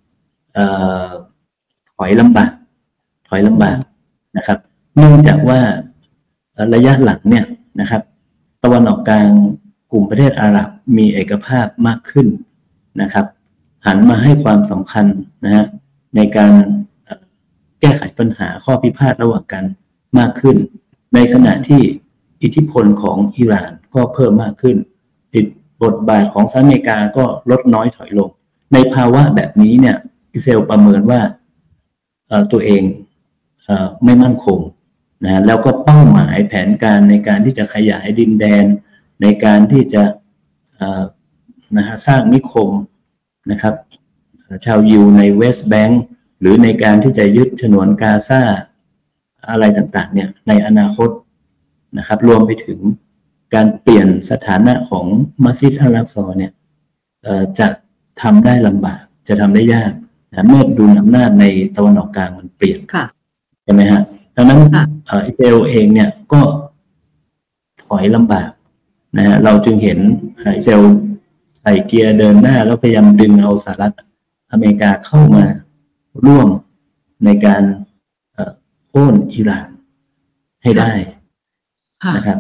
ถอยลำบากนะครับเนื่องจากว่าระยะหลังเนี่ยนะครับตะวันออกกลางกลุ่มประเทศอาหรับมีเอกภาพมากขึ้นนะครับหันมาให้ความสำคัญนะฮะในการแก้ไขปัญหาข้อพิพาทระหว่างกันมากขึ้นในขณะที่อิทธิพลของอิหร่านก็เพิ่มมากขึ้นบทบาทของสหรัฐอเมริกาก็ลดน้อยถอยลงในภาวะแบบนี้เนี่ยอิสราเอลประเมินว่าตัวเองไม่มั่นคงนะแล้วก็เป้าหมายแผนการในการที่จะขยายดินแดนในการที่จะนะฮะสร้างนิคมนะครับชาวยิวในเวสต์แบงก์หรือในการที่จะยึดฉนวนกาซาอะไรต่างๆเนี่ยในอนาคตนะครับรวมไปถึงการเปลี่ยนสถานะของมัสยิดอัลอักซอเนี่ยจะทำได้ลำบากจะทำได้ยากนะเมื่อดุลอำนาจในตะวันออกกลางมันเปลี่ยนใช่ไหมฮะดังนั้นอิสราเอลเองเนี่ยก็ถอยลำบากนะฮะเราจึงเห็นอิสราเอลใส่เกียร์เดินหน้าแล้วพยายามดึงเอาสหรัฐอเมริกาเข้ามาร่วมในการโค่นอิหร่านให้ได้นะครับ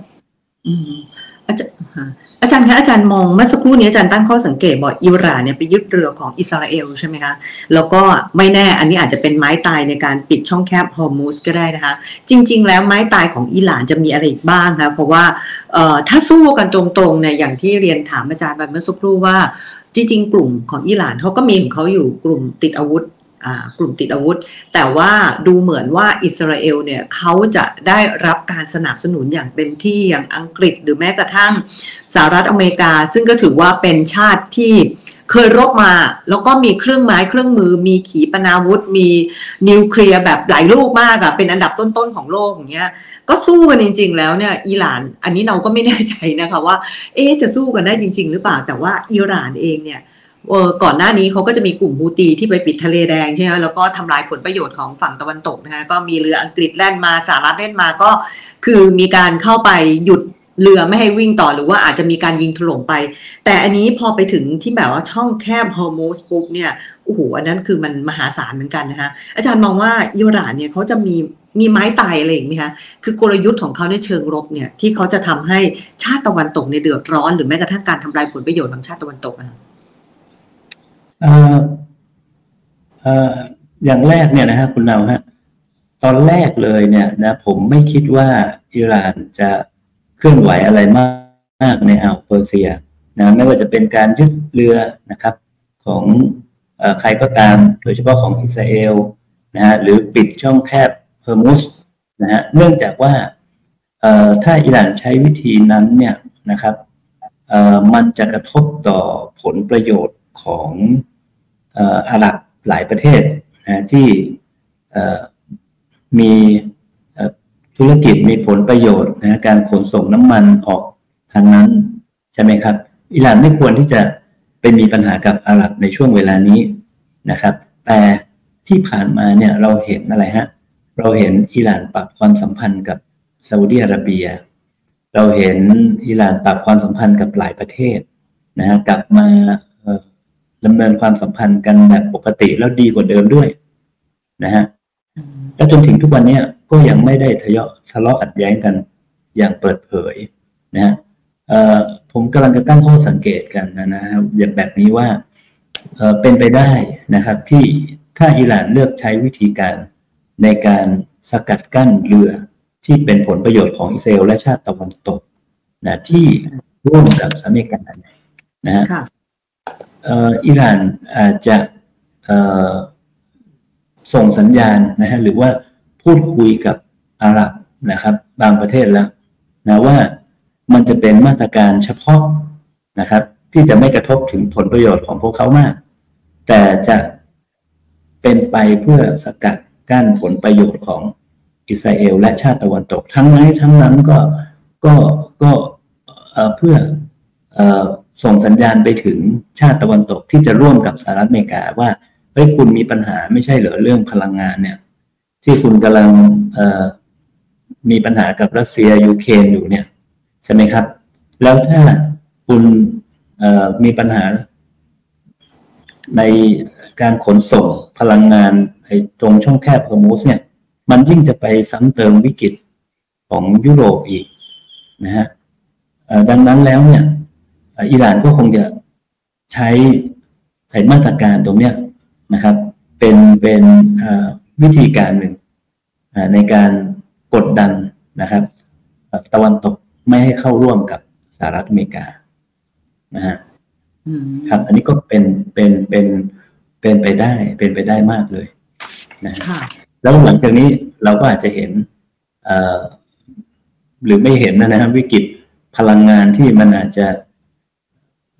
อาจารย์คะอาจารย์มองเมื่อสักครู่นี้อาจารย์ตั้งข้อสังเกตบอกอิหร่านเนี่ยไปยึดเรือของอิสราเอลใช่ไหมคะแล้วก็ไม่แน่อันนี้อาจจะเป็นไม้ตายในการปิดช่องแคบฮอร์มุซก็ได้นะคะจริงๆแล้วไม้ตายของอิหร่านจะมีอะไรอีกบ้างคะเพราะว่าถ้าสู้กันตรงๆเนี่ยอย่างที่เรียนถามอาจารย์ไปเมื่อสักครู่ว่าจริงๆกลุ่มของอิหร่านเขาก็มีของเขาอยู่กลุ่มติดอาวุธแต่ว่าดูเหมือนว่าอิสราเอลเนี่ยเขาจะได้รับการสนับสนุนอย่างเต็มที่อย่างอังกฤษหรือแม้กระทั่งสหรัฐอเมริกาซึ่งก็ถือว่าเป็นชาติที่เคยรบมาแล้วก็มีเครื่องไม้เครื่องมือมีขีปนาวุธมีนิวเคลียร์แบบหลายลูกมากอะเป็นอันดับต้นๆของโลกอย่างเงี้ยก็สู้กันจริงๆแล้วเนี่ยอิหร่านอันนี้เราก็ไม่แน่ใจนะคะว่าจะสู้กันได้จริงๆหรือเปล่าแต่ว่าอิหร่านเองเนี่ยก่อนหน้านี้เขาก็จะมีกลุ่มฮูตีที่ไปปิดทะเลแดงใช่ไหมแล้วก็ทำลายผลประโยชน์ของฝั่งตะวันตกนะคะก็มีเรืออังกฤษแล่นมาสหรัฐแล่นมาก็คือมีการเข้าไปหยุดเรือไม่ให้วิ่งต่อหรือว่าอาจจะมีการยิงถล่มไปแต่อันนี้พอไปถึงที่แบบว่าช่องแคบฮอร์มุซปุ๊บเนี่ยโอ้โหอันนั้นคือมันมหาศาลเหมือนกันนะคะอาจารย์มองว่าอิหร่านเนี่ยเขาจะมีไม้ตายอะไรอย่างไหมคะคือกลยุทธ์ของเขาในเชิงรบเนี่ยที่เขาจะทำให้ชาติตะวันตกในเดือดร้อนหรือแม้กระทั่งการทำลายผลประโยชน์ของชาติตะวันตกนะคะอย่างแรกเนี่ยนะฮะคุณเนาฮะตอนแรกเลยเนี่ยนะผมไม่คิดว่าอิหร่านจะเคลื่อนไหวอะไรมากในอ่าวเปอร์เซียนะไม่ว่าจะเป็นการยึดเรือนะครับของใครก็ตามโดยเฉพาะของอิสราเอลนะฮะหรือปิดช่องแคบฮอร์มุซนะฮะเนื่องจากว่าถ้าอิหร่านใช้วิธีนั้นเนี่ยนะครับมันจะกระทบต่อผลประโยชน์ของอาหรับหลายประเทศนะที่มีธุรกิจมีผลประโยชน์นะการขนส่งน้ำมันออกทางนั้นใช่ไหมครับอิหร่านไม่ควรที่จะไปมีปัญหากับอาหรับในช่วงเวลานี้นะครับแต่ที่ผ่านมาเนี่ยเราเห็นอะไรฮะเราเห็นอิหร่านปรับความสัมพันธ์กับซาอุดิอาระเบียเราเห็นอิหร่านปรับความสัมพันธ์กับหลายประเทศนะฮะกลับมาดำเนินความสัมพันธ์กันแบบปกติแล้วดีกว่าเดิมด้วยนะฮะและจนถึงทุกวันนี้ก็ยังไม่ได้ทะเลาะขัดแย้งกันอย่างเปิดเผยนะฮะผมกำลังจะตั้งข้อสังเกตกันนะครับอย่างแบบนี้ว่าเป็นไปได้นะครับที่ถ้าอิหร่านเลือกใช้วิธีการในการสกัดกั้นเรือที่เป็นผลประโยชน์ของอิสราเอลและชาติตะวันตกนะที่ร่วมกับสหรัฐอเมริกานะฮะอิหร่านอาจจะส่งสัญญาณนะฮะหรือว่าพูดคุยกับอาหรับนะครับบางประเทศแล้วนะว่ามันจะเป็นมาตรการเฉพาะนะครับที่จะไม่กระทบถึงผลประโยชน์ของพวกเขามากแต่จะเป็นไปเพื่อสกัดกั้นผลประโยชน์ของอิสราเอลและชาติตะวันตกทั้งนั้นก็เพื่อส่งสัญญาณไปถึงชาติตะวันตกที่จะร่วมกับสหรัฐอเมริกาว่าเฮ้ยคุณมีปัญหาไม่ใช่เหรอเรื่องพลังงานเนี่ยที่คุณกำลังมีปัญหากับรัสเซียยูเครนอยู่เนี่ยใช่ไหมครับแล้วถ้าคุณมีปัญหาในการขนส่งพลังงานตรงช่องแคบฮอร์มุซเนี่ยมันยิ่งจะไปซ้ำเติมวิกฤตของยุโรปอีกนะฮะดังนั้นแล้วเนี่ยอิหร่านก็คงจะใช้มาตรการตรงเนี้ยนะครับเป็นวิธีการหนึ่งในการกดดันนะครับตะวันตกไม่ให้เข้าร่วมกับสหรัฐอเมริกานะฮะครับอันนี้ก็เป็นไปได้มากเลยนะแล้วหลังจากนี้เราก็อาจจะเห็นหรือไม่เห็นนะครับวิกฤตพลังงานที่มันอาจจะ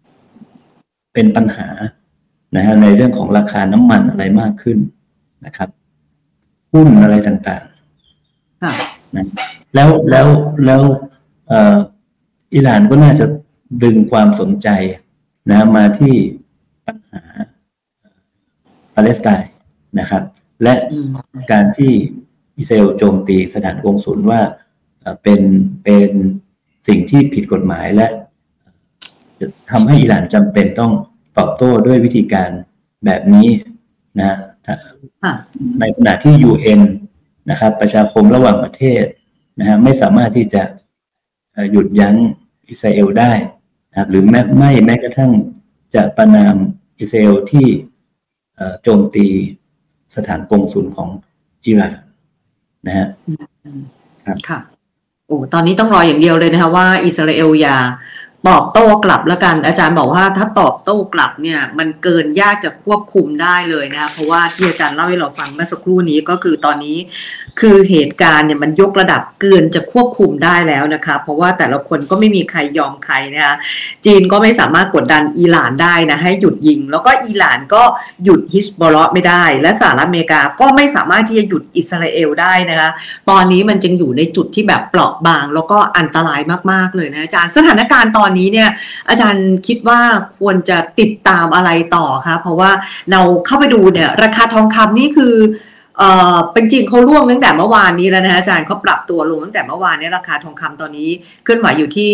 เป็นปัญหานะฮะในเรื่องของราคาน้ำมันอะไรมากขึ้นนะครับหุ้นอะไรต่างๆนะแล้วอิหร่านก็น่าจะดึงความสนใจนะมาที่ปัญหาปาเลสไตน์นะครับและการที่อิสราเอลโจมตีสถานกงสุลว่าเป็นสิ่งที่ผิดกฎหมายและจะทำให้อิหร่านจำเป็นต้องตอบโต้ด้วยวิธีการแบบนี้นะในขณะที่ UN นะครับประชาคมระหว่างประเทศนะฮะไม่สามารถที่จะหยุดยั้งอิสราเอลได้นะครับหรือแม้กระทั่งจะประณามอิสราเอลที่โจมตีสถานกงสุลของอิหร่านนะฮะครับค่ะโอ้ตอนนี้ต้องรออย่างเดียวเลยนะคะว่าอิสราเอลอย่าตอบโต้กลับแล้วกันอาจารย์บอกว่าถ้าตอบโต้กลับเนี่ยมันเกินยากจะควบคุมได้เลยนะคะเพราะว่าที่อาจารย์เล่าให้เราฟังเมื่อสักครู่นี้ก็คือตอนนี้คือเหตุการณ์เนี่ยมันยกระดับเกินจะควบคุมได้แล้วนะคะเพราะว่าแต่ละคนก็ไม่มีใครยอมใครนะคะจีนก็ไม่สามารถกดดันอิหร่านได้นะให้หยุดยิงแล้วก็อิหร่านก็หยุดฮิซบอลเลาะห์ไม่ได้และสหรัฐอเมริกาก็ไม่สามารถที่จะหยุดอิสราเอลได้นะคะตอนนี้มันจึงอยู่ในจุดที่แบบเปราะบางแล้วก็อันตรายมากๆเลยนะอาจารย์สถานการณ์ตอนนี้เนี่ยอาจารย์คิดว่าควรจะติดตามอะไรต่อคะเพราะว่าเราเข้าไปดูเนี่ยราคาทองคำนี่คือเป็นจริงเขาร่วงตั้งแต่เมื่อวานนี้แล้วนะอาจารย์เขาปรับตัวลงตั้งแต่เมื่อวานนี้ราคาทองคำตอนนี้เคลื่อนไหวอยู่ที่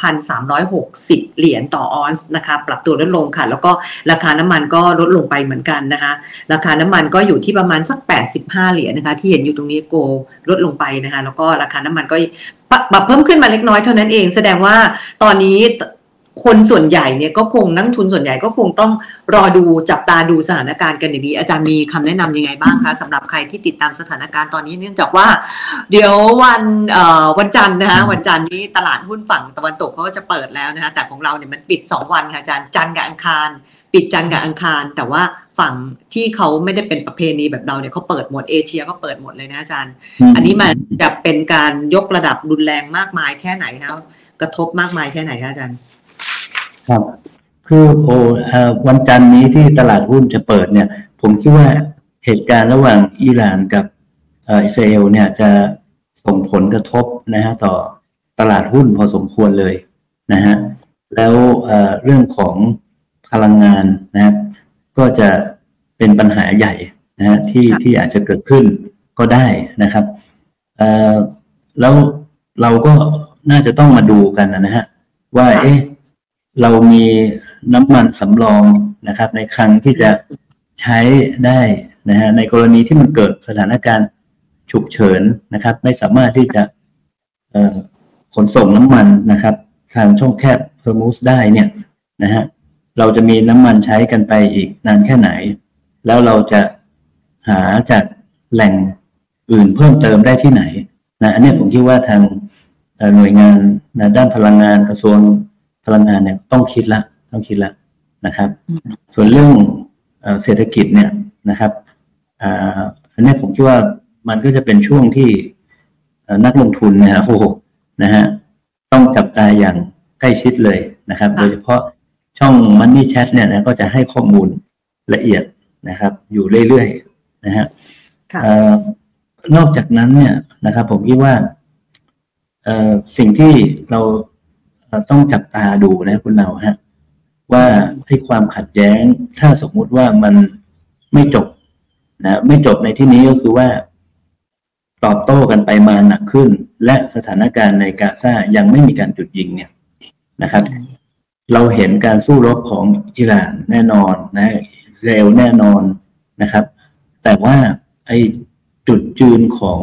2,360 เหรียญต่อออนซ์นะคะปรับตัวลดลงค่ะแล้วก็ราคาน้ำมันก็ลดลงไปเหมือนกันนะคะราคาน้ำมันก็อยู่ที่ประมาณสัก85เหรียญนะคะที่เห็นอยู่ตรงนี้โกลดลงไปนะคะแล้วก็ราคาน้ำมันก็ปรับเพิ่มขึ้นมาเล็กน้อยเท่านั้นเองแสดงว่าตอนนี้คนส่วนใหญ่เนี่ยก็คงนักทุนส่วนใหญ่ก็คงต้องรอดูจับตาดูสถานการณ์กันอย่างนี้อาจารย์มีคำแนะนำยังไงบ้างคะสำหรับใครที่ติดตามสถานการณ์ตอนนี้เนื่องจากว่าเดี๋ยววันจันทร์นะคะวันจันทร์นี้ตลาดหุ้นฝั่งตะวันตกเขาก็จะเปิดแล้วนะคะแต่ของเราเนี่ยมันปิด2วันค่ะอาจารย์จันทร์กับอังคารปิดจันทร์กับอังคารแต่ว่าฝั่งที่เขาไม่ได้เป็นประเพณีแบบเราเนี่ยเขาเปิดหมดเอเชียก็เปิดหมดเลยนะอาจารย์อันนี้มันจะเป็นการยกระดับรุนแรงมากมายแค่ไหนคะกระทบมากมายแค่ไหนคะอาจารย์ครับคือวันจันทร์นี้ที่ตลาดหุ้นจะเปิดเนี่ยผมคิดว่าเหตุการณ์ระหว่างอิหร่านกับอิสราเอลเนี่ยจะส่งผลกระทบนะฮะต่อตลาดหุ้นพอสมควรเลยนะฮะแล้วเรื่องของพลังงานนะครับก็จะเป็นปัญหาใหญ่นะฮะที่อาจจะเกิดขึ้นก็ได้นะครับแล้วเราก็น่าจะต้องมาดูกันนะฮะว่าเรามีน้ำมันสำรองนะครับในคลังที่จะใช้ได้นะฮะในกรณีที่มันเกิดสถานการณ์ฉุกเฉินนะครับไม่สามารถที่จะขนส่งน้ำมันนะครับทางช่องแคบฮอร์มุซได้เนี่ยนะฮะเราจะมีน้ำมันใช้กันไปอีกนานแค่ไหนแล้วเราจะหาจากแหล่งอื่นเพิ่มเติมได้ที่ไหนนะอันนี้ผมคิดว่าทางหน่วยงานด้านพลังงานกระทรวงพลังงานเนี่ยต้องคิดละนะครับส่วนเรื่องเศรษฐกิจเนี่ยนะครับอันนี้ผมคิดว่ามันก็จะเป็นช่วงที่นักลงทุนเนี่ยโอ้โหนะฮะต้องจับตาอย่างใกล้ชิดเลยนะครับโดยเฉพาะช่อง Money Chat เนี่ยนะก็จะให้ข้อมูลละเอียดนะครับอยู่เรื่อยๆนะฮะนอกจากนั้นเนี่ยนะครับผมคิดว่าสิ่งที่เราต้องจับตาดูนะคุณเนาฮะว่าให้ความขัดแย้งถ้าสมมุติว่ามันไม่จบนะไม่จบในที่นี้ก็คือว่าตอบโต้กันไปมาหนักขึ้นและสถานการณ์ในกาซายังไม่มีการหยุดยิงเนี่ยนะครับเราเห็นการสู้รบของอิหร่านแน่นอนนะอิสราเอลแน่นอนนะครับแต่ว่าไอ้จุดยืนของ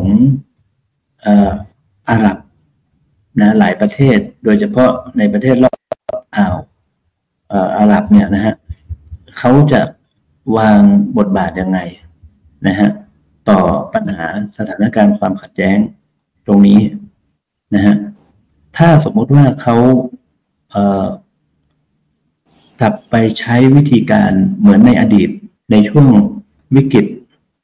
อาหรับนะหลายประเทศโดยเฉพาะในประเทศรอบอ่าวอาหรับเนี่ยนะฮะเขาจะวางบทบาทยังไงนะฮะต่อปัญหาสถานการณ์ความขัดแย้งตรงนี้นะฮะถ้าสมมติว่าเขากลับไปใช้วิธีการเหมือนในอดีตในช่วงวิกฤต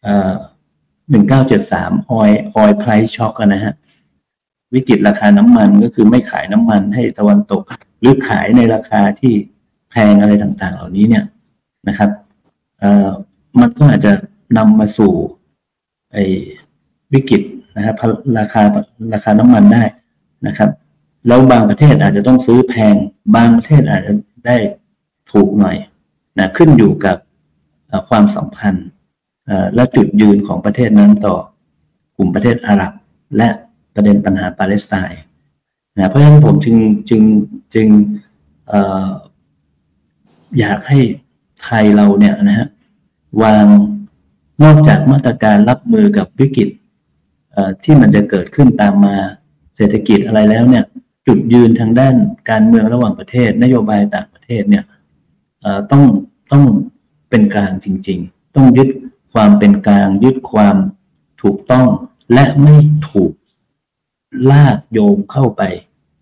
1973 oil price shock นะฮะวิกฤตราคาน้ำมันก็คือไม่ขายน้ำมันให้ตะวันตกหรือขายในราคาที่แพงอะไรต่างๆเหล่านี้เนี่ยนะครับมันก็อาจจะนำมาสู่วิกฤตนะครับราคาน้ำมันได้นะครับแล้วบางประเทศอาจจะต้องซื้อแพงบางประเทศอาจจะได้ถูกหน่อยนะขึ้นอยู่กับความสัมพันธ์และจุดยืนของประเทศนั้นต่อกลุ่มประเทศอาหรับและประเด็นปัญหาปาเลสไตน์นะเพราะฉะนั้นผมจึงอยากให้ไทยเราเนี่ยนะฮะวางนอกจากมาตรการรับมือกับวิกฤตที่มันจะเกิดขึ้นตามมาเศรษฐกิจอะไรแล้วเนี่ยจุดยืนทางด้านการเมืองระหว่างประเทศนโยบายต่างประเทศเนี่ยต้องเป็นกลางจริงๆต้องยึดความเป็นกลางยึดความถูกต้องและไม่ถูกลากโยงเข้าไป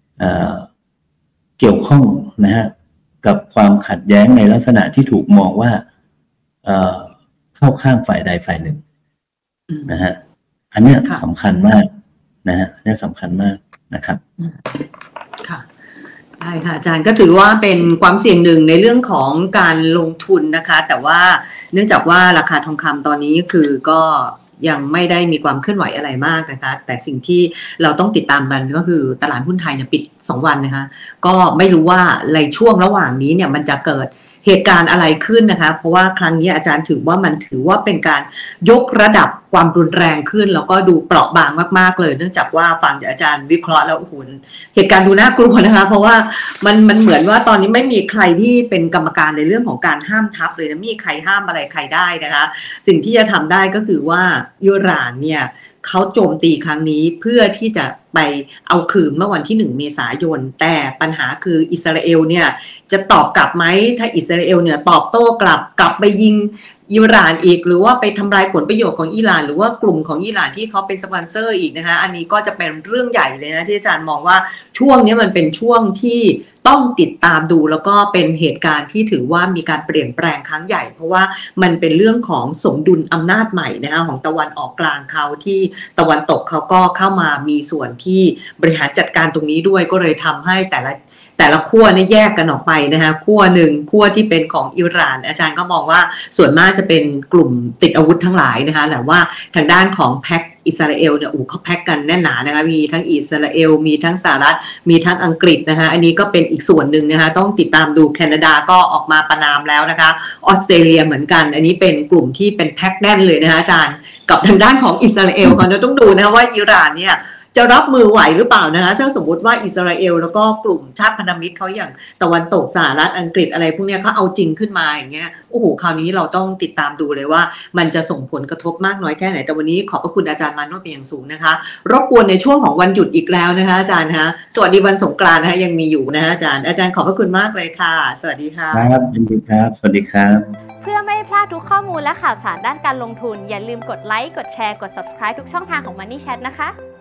เกี่ยวข้องนะฮะกับความขัดแย้งในลักษณะที่ถูกมองว่าเข้าข้างฝ่ายใดฝ่ายหนึ่งนะฮะอันนี้สำคัญมากนะฮะอันนี้สำคัญมากนะครับค่ะได้ค่ะอาจารย์ก็ถือว่าเป็นความเสี่ยงหนึ่งในเรื่องของการลงทุนนะคะแต่ว่าเนื่องจากว่าราคาทองคำตอนนี้คือก็ยังไม่ได้มีความเคลื่อนไหวอะไรมากนะคะแต่สิ่งที่เราต้องติดตามกันก็คือตลาดหุ้นไทยเนี่ยปิด2วันนะคะก็ไม่รู้ว่าในช่วงระหว่างนี้เนี่ยมันจะเกิดเหตุการณ์อะไรขึ้นนะคะเพราะว่าครั้งนี้อาจารย์ถือว่าเป็นการยกระดับความรุนแรงขึ้นแล้วก็ดูเปราะบางมากๆเลยเนื่องจากว่าฟังจากอาจารย์วิเคราะห์แล้วโอ้โหเหตุการณ์ดูน่ากลัวนะคะเพราะว่ามันเหมือนว่าตอนนี้ไม่มีใครที่เป็นกรรมการในเรื่องของการห้ามทับเลยนะไม่มีใครห้ามอะไรใครได้นะคะสิ่งที่จะทำได้ก็คือว่าอิหร่านเนี่ยเขาโจมตีครั้งนี้เพื่อที่จะไปเอาคืนเมื่อวันที่1 เมษายนแต่ปัญหาคืออิสราเอลเนี่ยจะตอบกลับไหมถ้าอิสราเอลเนี่ยตอบโต้กลับไปยิงอิหร่านอีกหรือว่าไปทำลายผลประโยชน์ของอิหร่านหรือว่ากลุ่มของอิหร่านที่เขาเป็นสปอนเซอร์อีกนะคะอันนี้ก็จะเป็นเรื่องใหญ่เลยนะที่อาจารย์มองว่าช่วงนี้มันเป็นช่วงที่ต้องติดตามดูแล้วก็เป็นเหตุการณ์ที่ถือว่ามีการเปลี่ยนแปลงครั้งใหญ่เพราะว่ามันเป็นเรื่องของสมดุลอำนาจใหม่นะคะของตะวันออกกลางเขาที่ตะวันตกเขาก็เข้ามามีส่วนที่บริหารจัดการตรงนี้ด้วยก็เลยทำให้แต่ละขั้วนี่แยกกันออกไปนะคะขั้วหนึ่งขั้วที่เป็นของอิหร่านอาจารย์ก็มองว่าส่วนมากจะเป็นกลุ่มติดอาวุธทั้งหลายนะคะแต่ว่าทางด้านของแพ็คอิสราเอลเนี่ยเขาแพ็คกันแน่นหนานะคะมีทั้งอิสราเอลมีทั้งสหรัฐมีทั้งอังกฤษนะคะอันนี้ก็เป็นอีกส่วนหนึ่งนะคะต้องติดตามดูแคนาดาก็ออกมาประณามแล้วนะคะออสเตรเลียเหมือนกันอันนี้เป็นกลุ่มที่เป็นแพ็คแน่นเลยนะคะอาจารย์กับทางด้านของอิสราเอลเราต้องดูนะว่าอิหร่านเนี่ยจะรับมือไหวหรือเปล่านะคะถ้าสมมติว่าอิสราเอลแล้วก็กลุ่มชาติพันธมิตรเขาอย่างตะวันตกสหรัฐอังกฤษอะไรพวกนี้เขาเอาจริงขึ้นมาอย่างเงี้ยโอ้โหคราวนี้เราต้องติดตามดูเลยว่ามันจะส่งผลกระทบมากน้อยแค่ไหนแต่วันนี้ขอบพระคุณอาจารย์มาโนชเป็นอย่างสูงนะคะรบกวนในช่วงของวันหยุดอีกแล้วนะคะอาจารย์นะคะสวัสดีวันสงกรานต์นะคะยังมีอยู่นะคะอาจารย์ขอบพระคุณมากเลยค่ะสวัสดีค่ะครับยินดีครับสวัสดีครับเพื่อไม่พลาดทุกข้อมูลและข่าวสารด้านการลงทุนอย่าลืมกดไลค์กดแชร์กด Subscribe ทุกช่องทางของ Money Chat นะคะ